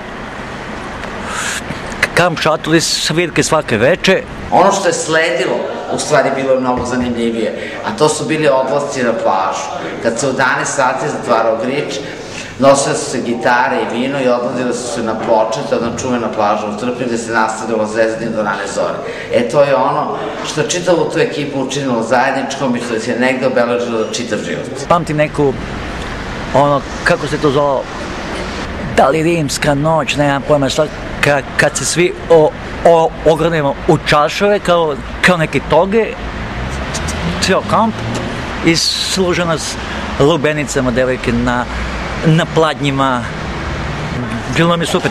kamp šatori, svirke svake veče. Ono što je sledilo, u stvari bilo je mnogo zanimljivije, a to su bili odlasci na plažu. Kad se u jedanaest sati zatvarao Grič, nosile su se gitare i vino i odlazile su se na Pločet, jedna čuvena plaža u Trpnju, gde se nastavljalo zvezdanje do rane zore. E, to je ono što je čitavu tu ekipu učinilo zajedničkom i što se je negde obeležilo čitav život. Pamtim neku, ono, kako se to zvalo, da li rimska noć, nemam pojma šta, kad se svi ogranimo u čašove kao neke toge, ceo kamp i služe nas lubenicama devojke na pladnjima. Bilo nam je super.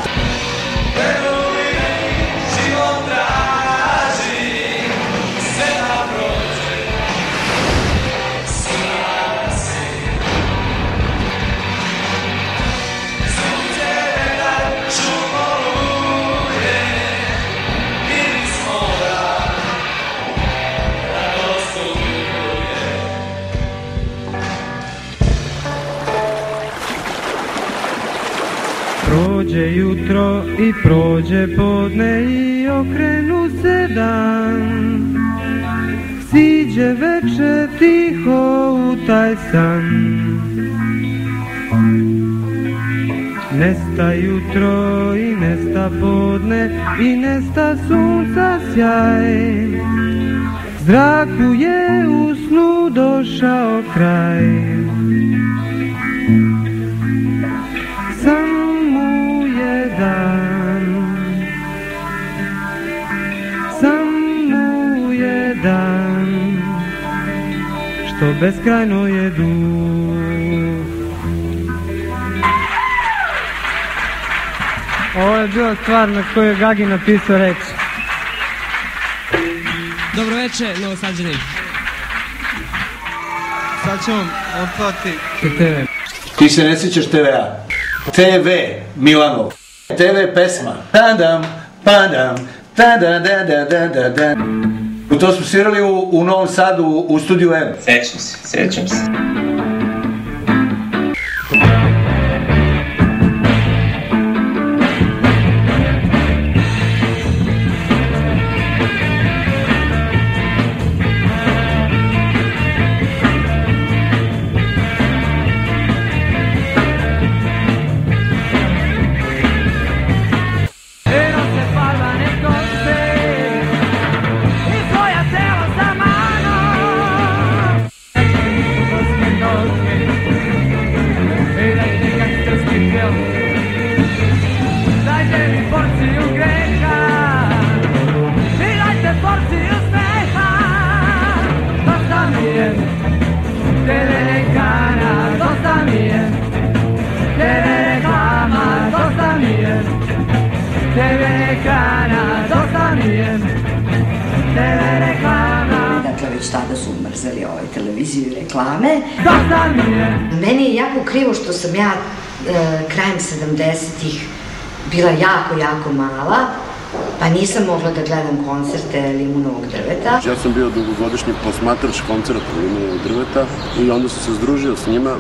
Prođe jutro i prođe podne i okrenu se dan, siđe veče tiho u taj san. Nesta jutro i nesta podne i nesta sunca sjaj, zraku je u snu došao kraj. Samo je dan, samo je dan, što beskrajno je dug. Ovo je bila stvar na koju je Gagi napisao reč. Dobro večer, Novosađani. Sad ću vam otplati te ve. Ti se ne sjećaš te vea? te ve Milanov. te ve pesma. Tadam, padam, tada da da da da da. To smo svirali u, u Novom Sadu u studiju M. Sećam se, sećam se. televiziju i reklame. Meni je jako krivo što sam ja krajem sedamdesetih bila jako, jako mala, pa nisam mogla da gledam koncerte Limunovog drveta. Ja sam bio dugogodišnji posmatrač koncerta Limunovog drveta i onda sam se združio s njima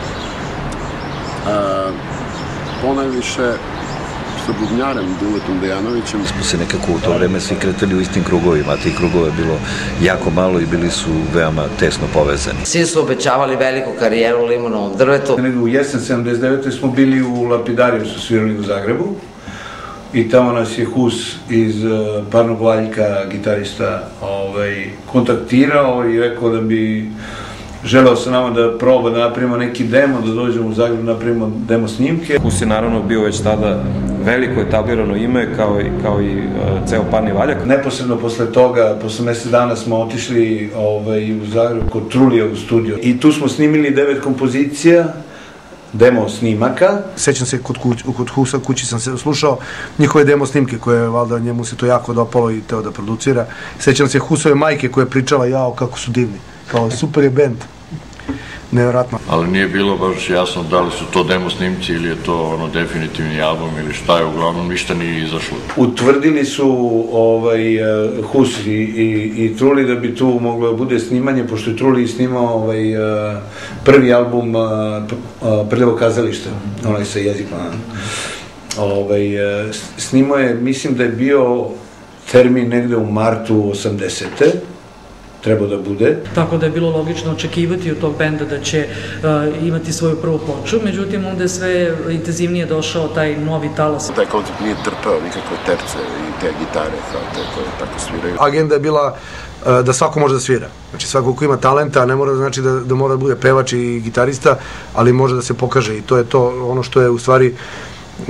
ponajviše sa bubnjarem Duletom Dejanovićem. Smo se nekako u to vreme svi kretali u istim krugovima, a tih krugova je bilo jako malo i bili su veoma tesno povezani. Svi su obećavali veliku karijeru u Limunovom drvetu. U jesen sedamdeset devete smo bili u Lapidariju, su svirali u Zagrebu i tamo nas je Hus iz Parnog Valjka, gitarista, kontaktirao i rekao da bi želeo sa nama da proba da napravimo neki demo, da dođemo u Zagreb da napravimo demo snimke. Hus je naravno bio već tada veliko etablirano ime, kao i, kao i uh, ceo Parni Valjak. Neposredno posle toga, posle mesec dana smo otišli ovaj, u Zagreb kod Trulija u studio i tu smo snimili devet kompozicija, demo snimaka. Sećam se kod, kuć, kod Husa kući sam se slušao njihove demo snimke koje valjda njemu se to jako dopalo i teo da producira. Sećam se Husove majke koja je pričala jao kako su divni, kao super je bend. Nevjerojatno. Ali nije bilo baš jasno da li su to demo snimci ili je to ono definitivni album ili šta je, uglavnom ništa nije izašlo. Utvrdili su ovaj, Hus i, i, i Truli da bi tu moglo da bude snimanje, pošto je Truli snimao ovaj, prvi album Prljavo kazalište, onaj sa jezikom. Ovaj, snimao je, mislim da je bio termin negde u martu osamdesete trebao da bude. Tako da je bilo logično očekivati od tog benda da će uh, imati svoju prvu ploču, međutim onda je sve intenzivnije došao taj novi talas. Taj koncept nije trpeo nikakve terce i te gitare kao te koje tako sviraju. Agenda je bila uh, da svako može da svira. Znači svako ko ima talenta, ne mora da znači da, da mora da bude pevač i gitarista, ali može da se pokaže i to je to ono što je u stvari uh,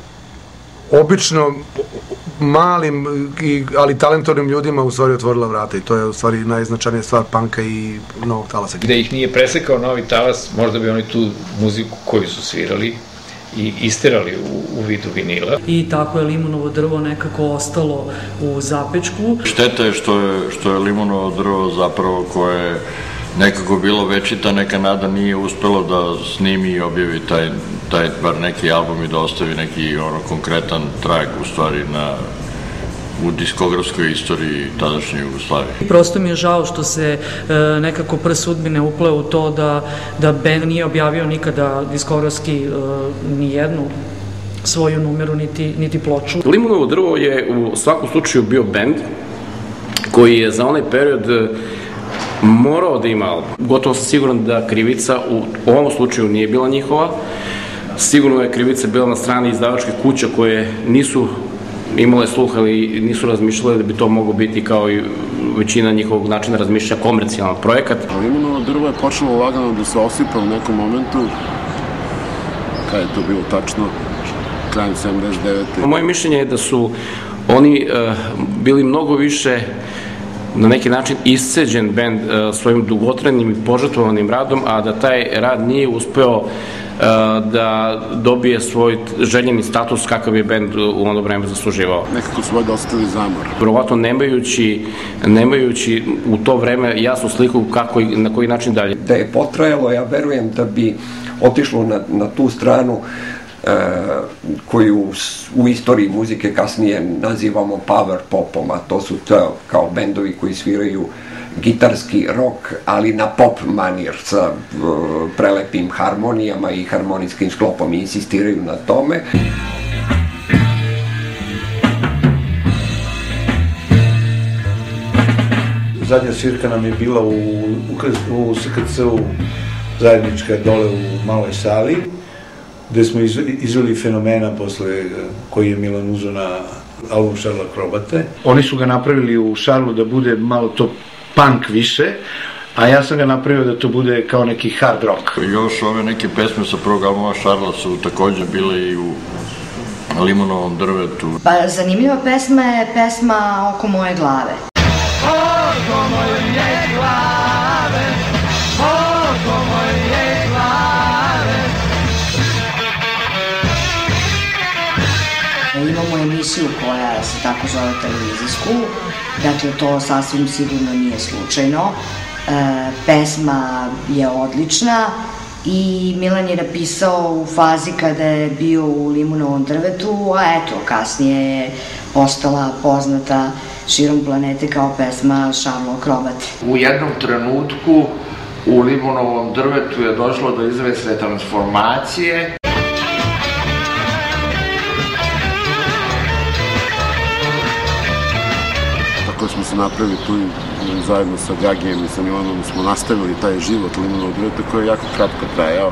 obično malim, ali talentornim ljudima u stvari otvorila vrata i to je u stvari najznačajnija stvar panka i novog talasa. Da ih nije presekao novi talas, možda bi oni tu muziku koju su svirali i isterali u, u vidu vinila. I tako je Limunovo drvo nekako ostalo u zapečku. Šteta je što je, što je Limunovo drvo zapravo koje je nekako bilo večita, neka nada nije uspelo da snimi i objavi taj, taj bar neki album i da ostavi neki ono konkretan trag u stvari na u diskografskoj istoriji tadašnje Jugoslavije. Prosto mi je žao što se e, nekako prst sudbine upleo u to da, da band nije objavio nikada diskografski e, ni jednu svoju numeru niti, niti ploču. Limunovo drvo je u svakom slučaju bio band koji je za onaj period morao da ima album. Gotovo sam siguran da krivica u ovom slučaju nije bila njihova. Sigurno je krivica bila na strani izdavačkih kuća koje nisu imale sluha ili nisu razmišljale da bi to moglo biti kao i većina njihovog načina razmišlja komercijalan projekat. Limunovo drvo je počelo lagano da se osipa u nekom momentu. Kada je to bilo tačno? Krajem sedamdeset devete. Moje mišljenje je da su oni uh, bili mnogo više na neki način isceđen bend uh, svojim dugotrajnim i požrtvovanim radom, a da taj rad nije uspeo uh, da dobije svoj željeni status kakav je bend u ono vreme zasluživao. Nekako su valjda ostali zamor. Verovatno nemajući, nemajući u to vreme jasnu sliku kako i na koji način dalje. Da je potrajalo, ja verujem da bi otišlo na, na tu stranu Uh, koju u istoriji muzike kasnije nazivamo power popom, a to su to kao bendovi koji sviraju gitarski rock, ali na pop manir sa uh, prelepim harmonijama i harmonijskim sklopom i insistiraju na tome. Zadnja svirka nam je bila u, u, u S K C-u zajednička dole u maloj sali, gde smo izveli Fenomena posle koji je Milan uzeo na album Šarla Krobate. Oni su ga napravili u Šarlu da bude malo to punk više, a ja sam ga napravio da to bude kao neki hard rock. Još ove neke pesme sa prvog albuma Šarla su takođe bile i u Limunovom drvetu. Pa zanimljiva pesma je pesma Oko moje glave. Oko moje glave, oko moje glave. Imamo emisiju koja se tako zove televizijsku, dakle to sasvim sigurno nije slučajno. pesma je odlična i Milan je napisao u fazi kada je bio u Limunovom drvetu, a eto, kasnije je postala poznata širom planete kao pesma Šarlo Akrobate. U jednom trenutku u Limunovom drvetu je došlo do izvesne transformacije. Tako smo se napravili tu i zajedno sa Gagijem i sa Milanom smo nastavili taj život Limunovog drveta koji je jako kratko trajao.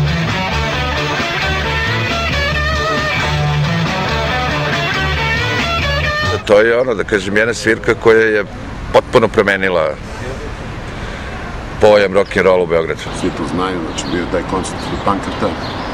To je ono, da kažem, jedna svirka koja je potpuno promenila pojam rock'n'roll u Beogradu. Svi to znaju, znači bio je taj koncert od Pankrta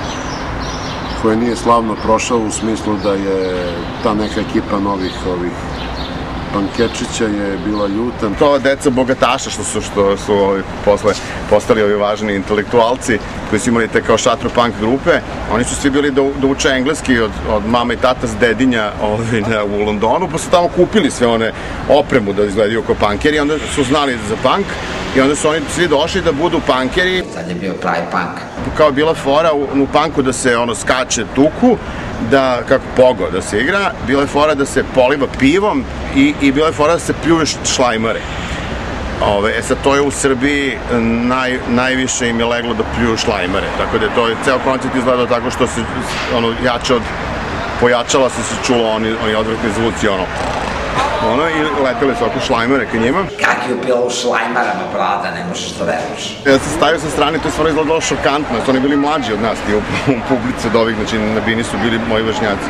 koji nije slavno prošao u smislu da je ta neka ekipa novih ovih Pankečića je bila ljuta. To deca bogataša što su, što su ovi, posle postali ovi važni intelektualci koji su imali te kao šatro punk grupe, oni su svi bili da, da uče engleski od, od mama i tata s dedinja ovi, na, u Londonu, pa su tamo kupili sve one opremu da izgledaju kao punkeri, onda su znali za punk i onda su oni svi došli da budu punkeri. Sad je bio pravi punk. Kao je bila fora u, u punku da se ono skače tuku, da, kako pogo, da se igra, bila je fora da se poliva pivom i, i bila je fora da se pljuje šlajmare. Ove, e sad, to je u Srbiji naj, najviše im je leglo da pljuju šlajmare, tako da je to, ceo koncert izgledao tako što se, ono, jače od pojačala su se čulo oni, oni odvratni zvuci, ono, ono, i leteli su oko šlajmare ka njima. Kak je bilo u šlajmarama, brada, ne možeš da veruješ. Ja sam stavio sa strane, to je stvarno izgledalo šokantno, jer su oni bili mlađi od nas, ti u publici od ovih, znači na bini su bili moji vršnjaci.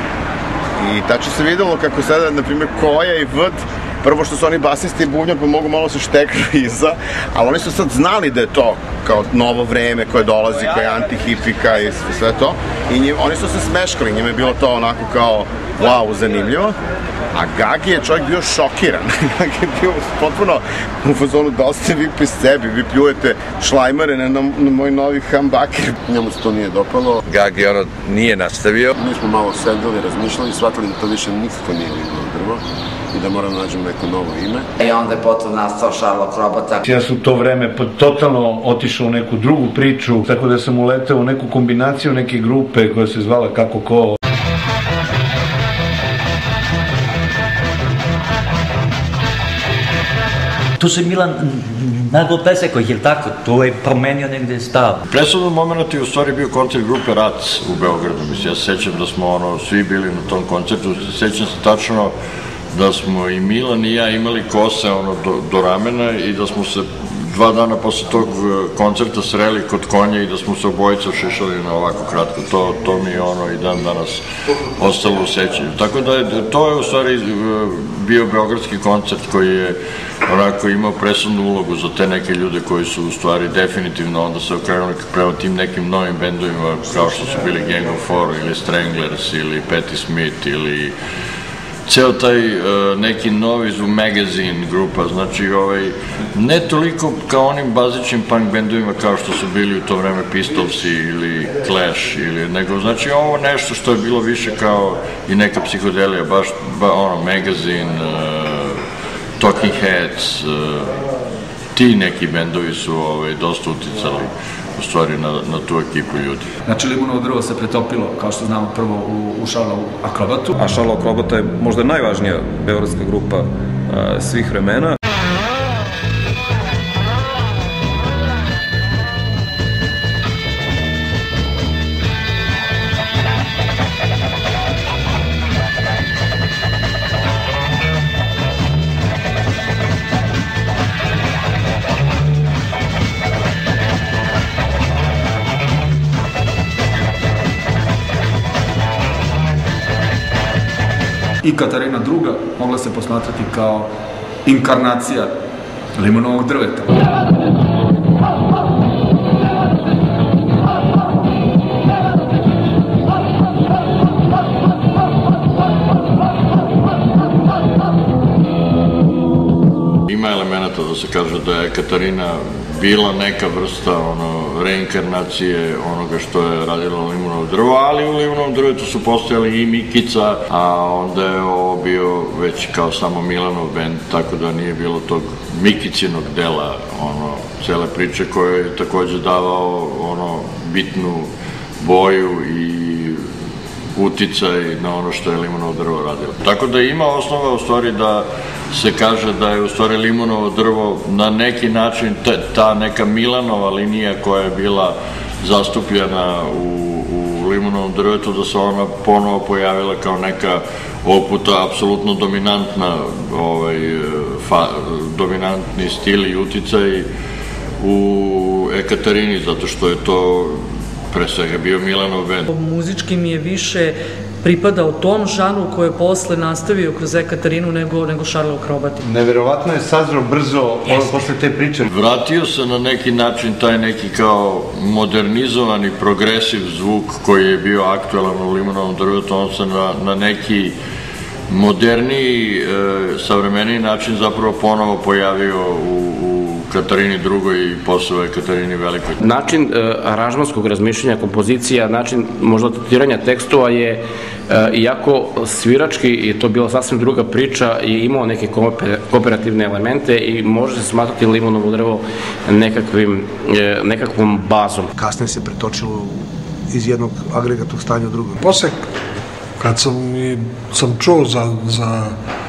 I tačno se videlo kako sada, na primjer, Koja i Vd, prvo što su oni basisti i bubnjar, pa mogu malo se šteknu iza, ali oni su sad znali da je to kao novo vreme koje dolazi, koje je anti-hipika i sve to. I njim, oni su se smeškali, njima je bilo to onako kao wow, zanimljivo. A Gagi je čovjek bio šokiran. Gagi je bio potpuno u fazonu da ste vi pri sebi, vi pljujete šlajmare na, na moj novi humbucker. Njemu se to nije dopalo. Gagi ono nije nastavio. Mi smo malo sedeli, razmišljali i shvatili da to više nikako nije Limunovo drvo i da moram nađem neko novo ime. I onda je potom nastao Šarlo Akrobata. Ja sam u to vreme totalno otišao u neku drugu priču, tako da sam uleteo u neku kombinaciju neke grupe koja se zvala Kako ko. Tu se Milan naglo presekao, je li tako? To je promenio negde stav. Presudan moment je u stvari bio koncert grupe Rac u Beogradu. Mislim, ja se sećam da smo ono, svi bili na tom koncertu. Sećam se tačno da smo i Milan i ja imali kose ono, do, do ramena i da smo se dva dana posle tog koncerta sreli kod Konja i da smo se obojica šišali na ovako kratko. To, to mi je ono i dan danas ostalo u sećanju. Tako da je, to je u stvari bio beogradski koncert koji je onako imao presudnu ulogu za te neke ljude koji su u stvari definitivno onda se okrenuli prema tim nekim novim bendovima kao što su bili Gang of Four ili Stranglers ili Patti Smith ili ceo taj uh, neki novi Zoo Magazine grupa, znači ovaj, ne toliko kao onim bazičnim punk bendovima kao što su bili u to vreme Pistolsi ili Clash, ili, nego znači ovo nešto što je bilo više kao i neka psihodelija, baš ba, ono, Magazine, uh, Talking Heads, uh, ti neki bendovi su ovaj, dosta uticali u stvari na, na tu ekipu ljudi. Znači Limunovo drvo se pretopilo, kao što znamo, prvo u, u Šarlo Akrobatu. A Šarlo Akrobata je možda najvažnija beogradska grupa a, svih vremena. I Katarina druga mogla se posmatrati kao inkarnacija Limunovog drveta. Ima elemenata da se kaže da je Katarina bila neka vrsta ono, reinkarnacije onoga što je radilo Limunovo drvo, ali u Limunovom drvetu su postojali i Mikica, a onda je ovo bio već kao samo Milanov bend, tako da nije bilo tog Mikicinog dela ono, cele priče koje je takođe davao ono, bitnu boju i uticaj na ono što je Limunovo drvo radilo. Tako da ima osnova u stvari da se kaže da je u stvari Limunovo drvo na neki način ta neka Milanova linija koja je bila zastupljena u, u Limunovom drvetu, da se ona ponovo pojavila kao neka oputa, apsolutno dominantna ovaj, fa, dominantni stil i uticaj u Ekatarini, zato što je to pre svega bio Milanov bend. Muzički mi je više pripadao tom žanru koji je posle nastavio kroz Ekaterinu nego, nego Šarlov Krobati. Neverovatno je sazreo brzo posle te priče. Vratio se na neki način taj neki kao modernizovani progresiv zvuk koji je bio aktualan u Limunovom drvetu, on se na, na neki moderniji, e, savremeniji način zapravo ponovo pojavio u, u Katarini drugoj i posle Katarini velikoj. Način e, aranžmanskog razmišljanja kompozicija, način možda tretiranja tekstova je e, iako svirački, i to bila sasvim druga priča, je imao neke kooperativne elemente i može se smatrati Limunovo drvo nekakvim, e, nekakvom bazom. Kasnije se pretočilo iz jednog agregatnog stanja u drugog. Posle, kad sam, sam čuo za, za,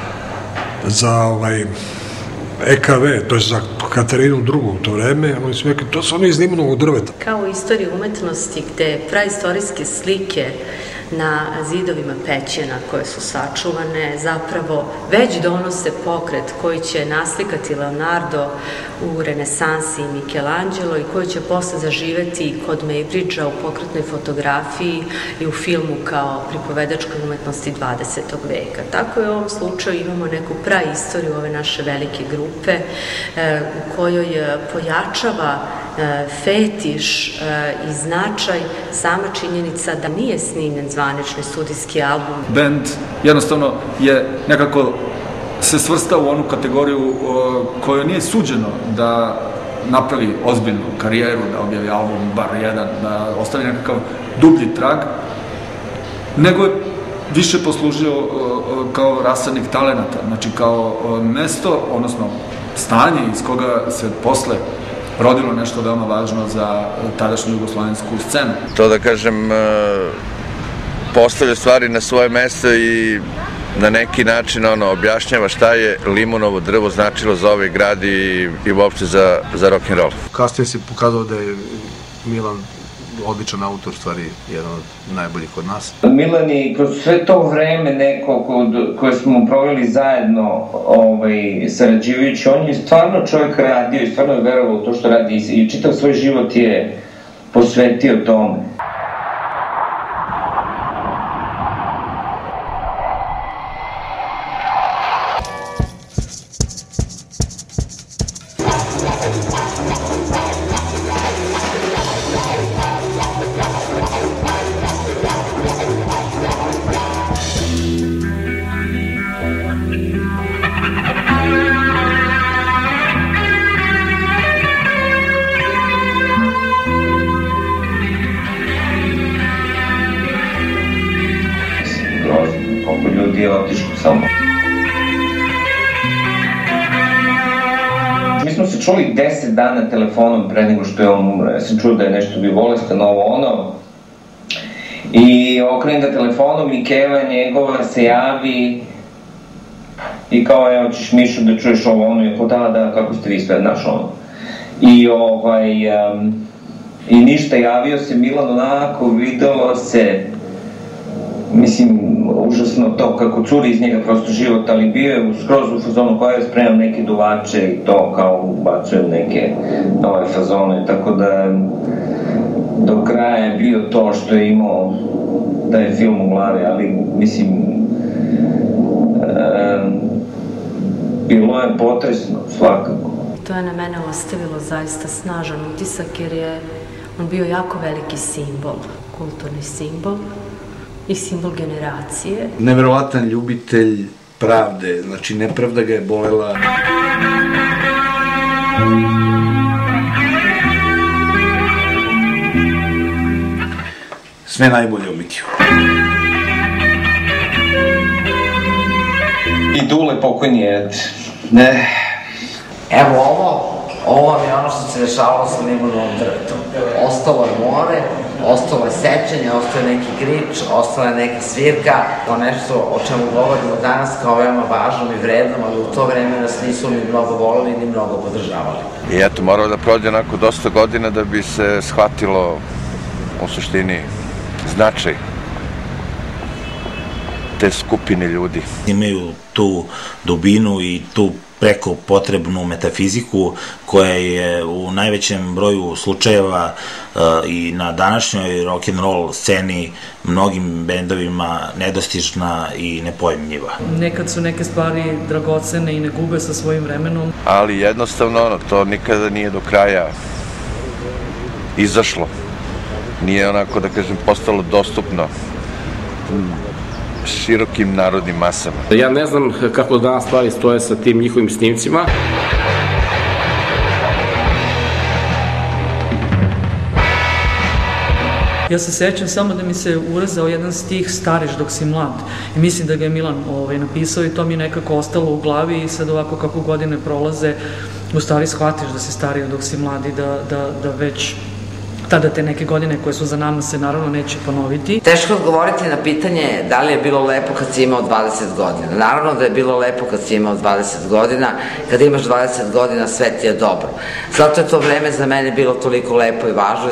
za ovaj, E K V, to je za Katarinu drugu u to vreme, oni su rekli, to su oni iz Limunovog drveta. Kao u istoriji umetnosti gde praistorijske slike na zidovima pećina koje su sačuvane zapravo već donose pokret koji će naslikati Leonardo u renesansi i Michelangelo i koji će posle zaživeti kod Maybridgea u pokretnoj fotografiji i u filmu kao pripovedačkoj umetnosti dvadesetog veka. Tako je u ovom slučaju imamo neku praistoriju ove naše velike grupe e, u kojoj pojačava e, fetiš e, i značaj sama činjenica da nije snimljen zvanični studijski album. Bend jednostavno je nekako se svrsta u onu kategoriju koju nije suđeno da napravi ozbiljnu karijeru, da objavi album, bar jedan, da ostavi nekakav dublji trag, nego je više poslužio kao rasadnik talenata, znači kao mesto, odnosno stanje iz koga se posle rodilo nešto veoma važno za tadašnju jugoslovensku scenu. To da kažem, postavlja stvari na svoje mesto i na neki način ono, objašnjava šta je Limunovo drvo značilo za ovaj grad i, i uopšte za, za rock'n'roll. Kasnije se pokazalo da je Milan odličan autor, stvari jedan od najboljih od nas. Milan je kroz sve to vreme neko kod, koje smo proveli zajedno ovaj, sarađivajući, on je stvarno čovjek radio i stvarno je verovao u to što radi i čitav svoj život je posvetio tome. Ljudi je otišlo samo. Mi smo se čuli deset dana telefonom pre nego što je on umro. Ja sam čuo da je nešto bio bolestan, ovo ono. I okrenem ga telefonom i Keva njegova se javi i kao, evo ćeš Mišu da čuješ ovo ono. I ako da, da, kako ste vi sve, znaš ono. I ovaj, um, i ništa, javio se Milan onako, videlo se, mislim, užasno to kako curi iz njega prosto život, ali bio je skroz u fazonu koja je spremao neke duvače i to kao ubacujem neke nove fazone, tako da do kraja je bio to što je imao da je film u glavi, ali mislim e, bilo je potresno svakako. To je na mene ostavilo zaista snažan utisak jer je on bio jako veliki simbol, kulturni simbol i simbol generacije. Neverovatan ljubitelj pravde, znači nepravda ga je bolela. Sve najbolje u Mikiju. I Dule pokojni Ed. Ne. Evo ovo, ovo vam je ono što se dešavalo sa limunovom drvetom. Ostalo je more, ostalo je sečenje, ostalo je neki grič, ostala je neka svirka, to nešto o čemu govorimo danas kao veoma važnom i vrednom, ali u to vreme nas nisu ni mnogo volili ni mnogo podržavali. I eto, morao da prođe onako dosta godina da bi se shvatilo u suštini značaj te skupine ljudi. Imaju tu dubinu i tu preko potrebnu metafiziku koja je u najvećem broju slučajeva uh, i na današnjoj rock'n'roll sceni mnogim bendovima nedostižna i nepojmljiva. Nekad su neke stvari dragocene i ne gube sa svojim vremenom. Ali jednostavno ono, to nikada nije do kraja izašlo. Nije onako, da kažem, postalo dostupno širokim narodnim masama. Ja ne znam kako danas stvari stoje sa tim njihovim snimcima. Ja se sećam samo da mi se urezao jedan stih Stariš dok si mlad. I mislim da ga je Milan ovaj, napisao i to mi je nekako ostalo u glavi i sad ovako kako godine prolaze, u stvari shvatiš da si stario dok si mlad i da, da, da već tada te neke godine koje su za nama se naravno neće ponoviti. Teško odgovoriti na pitanje da li je bilo lepo kad si imao dvadeset godina. Naravno da je bilo lepo kad si imao dvadeset godina, kada imaš dvadeset godina sve ti je dobro. Zato je to vreme za mene bilo toliko lepo i važno.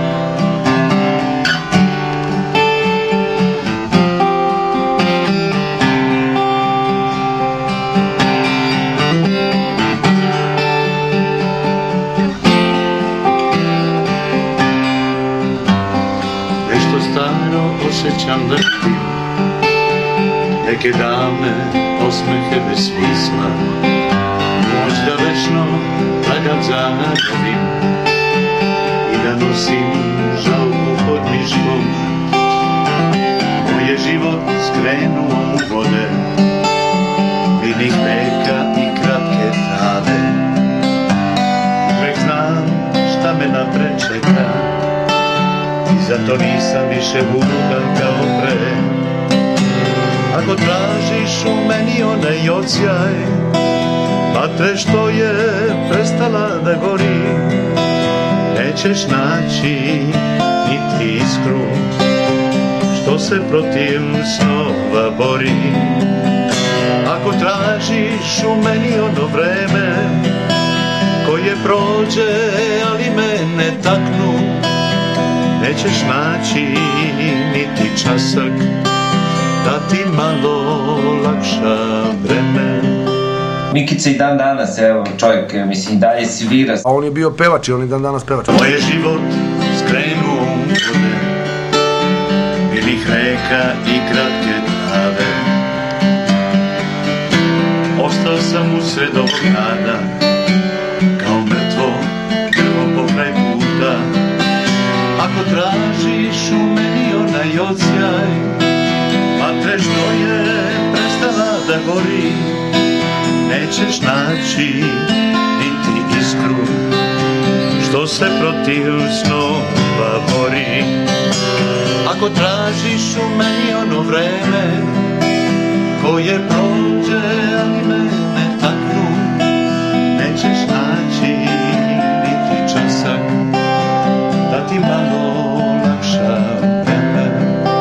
Osjećam da ti neke dame osmehe bez smisla, možda večno da ga zagrabim i da nosim žalbu pod miškom. Moj je život skrenuo u vode, vinih reka i kratke trave. Uvek znam šta me napred čeka, zato nisam više budan kao pre. Ako tražiš u meni onaj odsjaj vatre što je prestala da gori, nećeš naći niti iskru što se protiv snova bori. Ako tražiš u meni ono vreme koje prođe ali me ne taknu, nećeš naći niti časak da ti malo lakša vreme. Mikica i dan danas, evo čovjek, mislim, dalje svira. A on je bio pevač i on je dan danas pevač. Moj je život skrenuo u vode, binih reka i kratke trave. Ostao sam usred ovog grada, kao mrtvo drvo pokraj puta. Ako tražiš u meni onaj odsjaj vatre što je prestala da gori, nećeš naći niti iskru što se protiv snova bori. Ako tražiš u meni ono vreme koje prođe ali me ne taknu, nećeš naći niti časak da ti malo lakša vreme.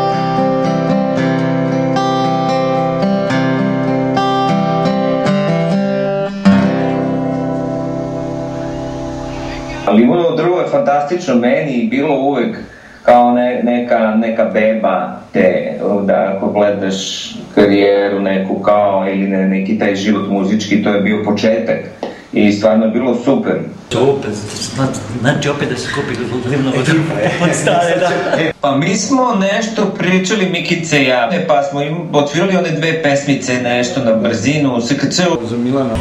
Limunovo drvo je fantastično meni bilo uvek kao ne, neka, neka beba te, da ako gledaš karijeru neku kao ili ne, neki taj život muzički, to je bio početak i stvarno je bilo super. Opet, znači opet da se kupi Limunovo drvo od stare, da. Pa mi smo nešto pričali, Mikice i ja, pa smo im otvirali one dve pesmice, nešto na brzinu, u S K C-u. Za Milana.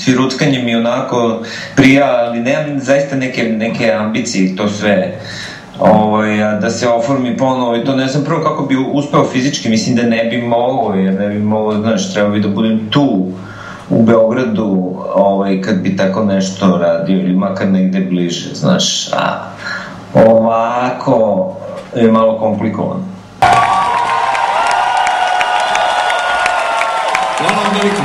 Sviruckanje mi onako prija, ali nemam zaista neke, neke ambicije, to sve. ovaj, da se oformi ponovo i to ne znam prvo kako bi uspeo fizički, mislim da ne bi mogao, jer ne bi mogao, znaš, treba bi da budem tu u Beogradu ovaj, kad bi tako nešto radio ili makar negde bliže, znaš, a ovako je malo komplikovano. Hvala vam veliko.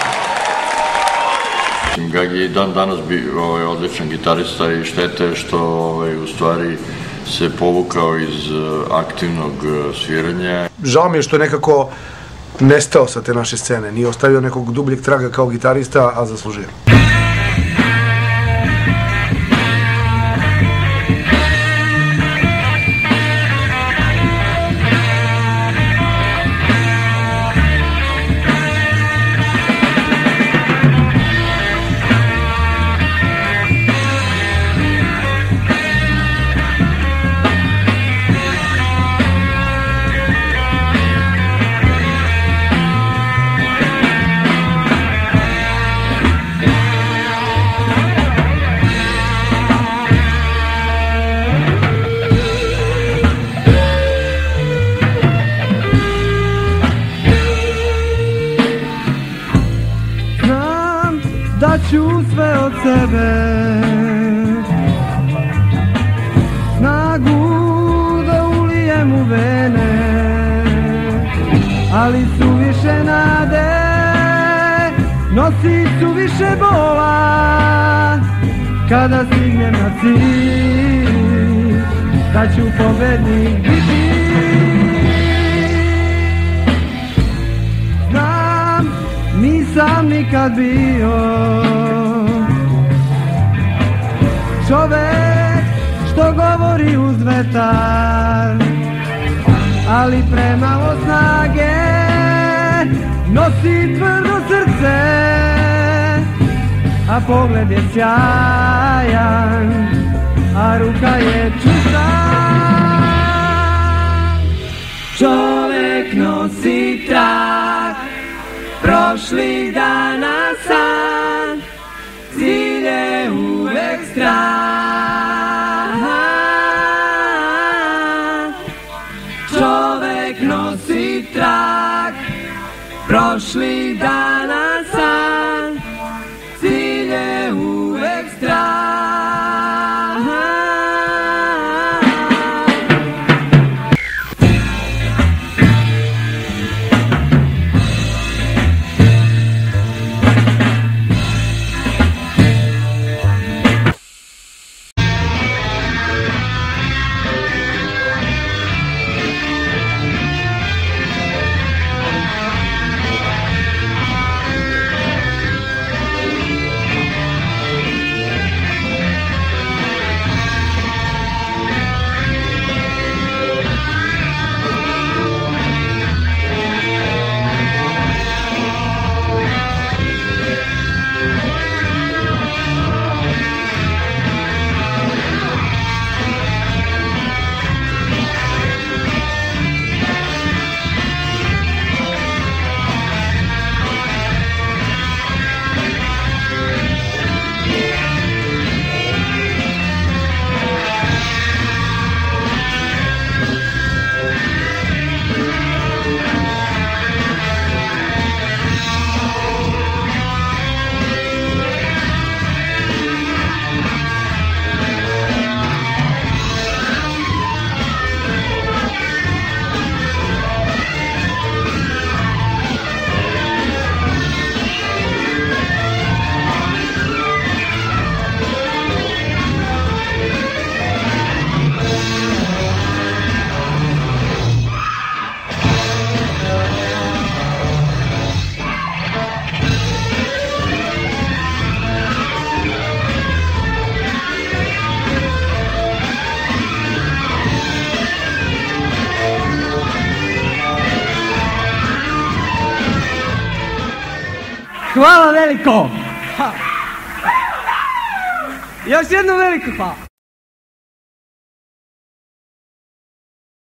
Gagi je i dan danas bi ovaj, odličan gitarista i štete je što ovaj, u stvari se povukao iz aktivnog sviranja. Žao mi je što je nekako nestao sa te naše scene, nije ostavio nekog dubljeg traga kao gitarista, a zaslužio. Daću sve od sebe, snagu da ulijem u vene, ali suviše nade nosi suviše bola. Kada stignem na cilj, da ću pobednik biti. Znam, nisam nikad bio čovek što govori uz vetar, ali premalo snage nosi tvrdo srce, a pogled je sjajan, a ruka je čista. Čovek nosi trag prošlih dana san, cilj je uvek strah. Čovek nosi trag prošlih dana san, cilj je uvek strah. Hvala veliko! Još jedno veliko hvala!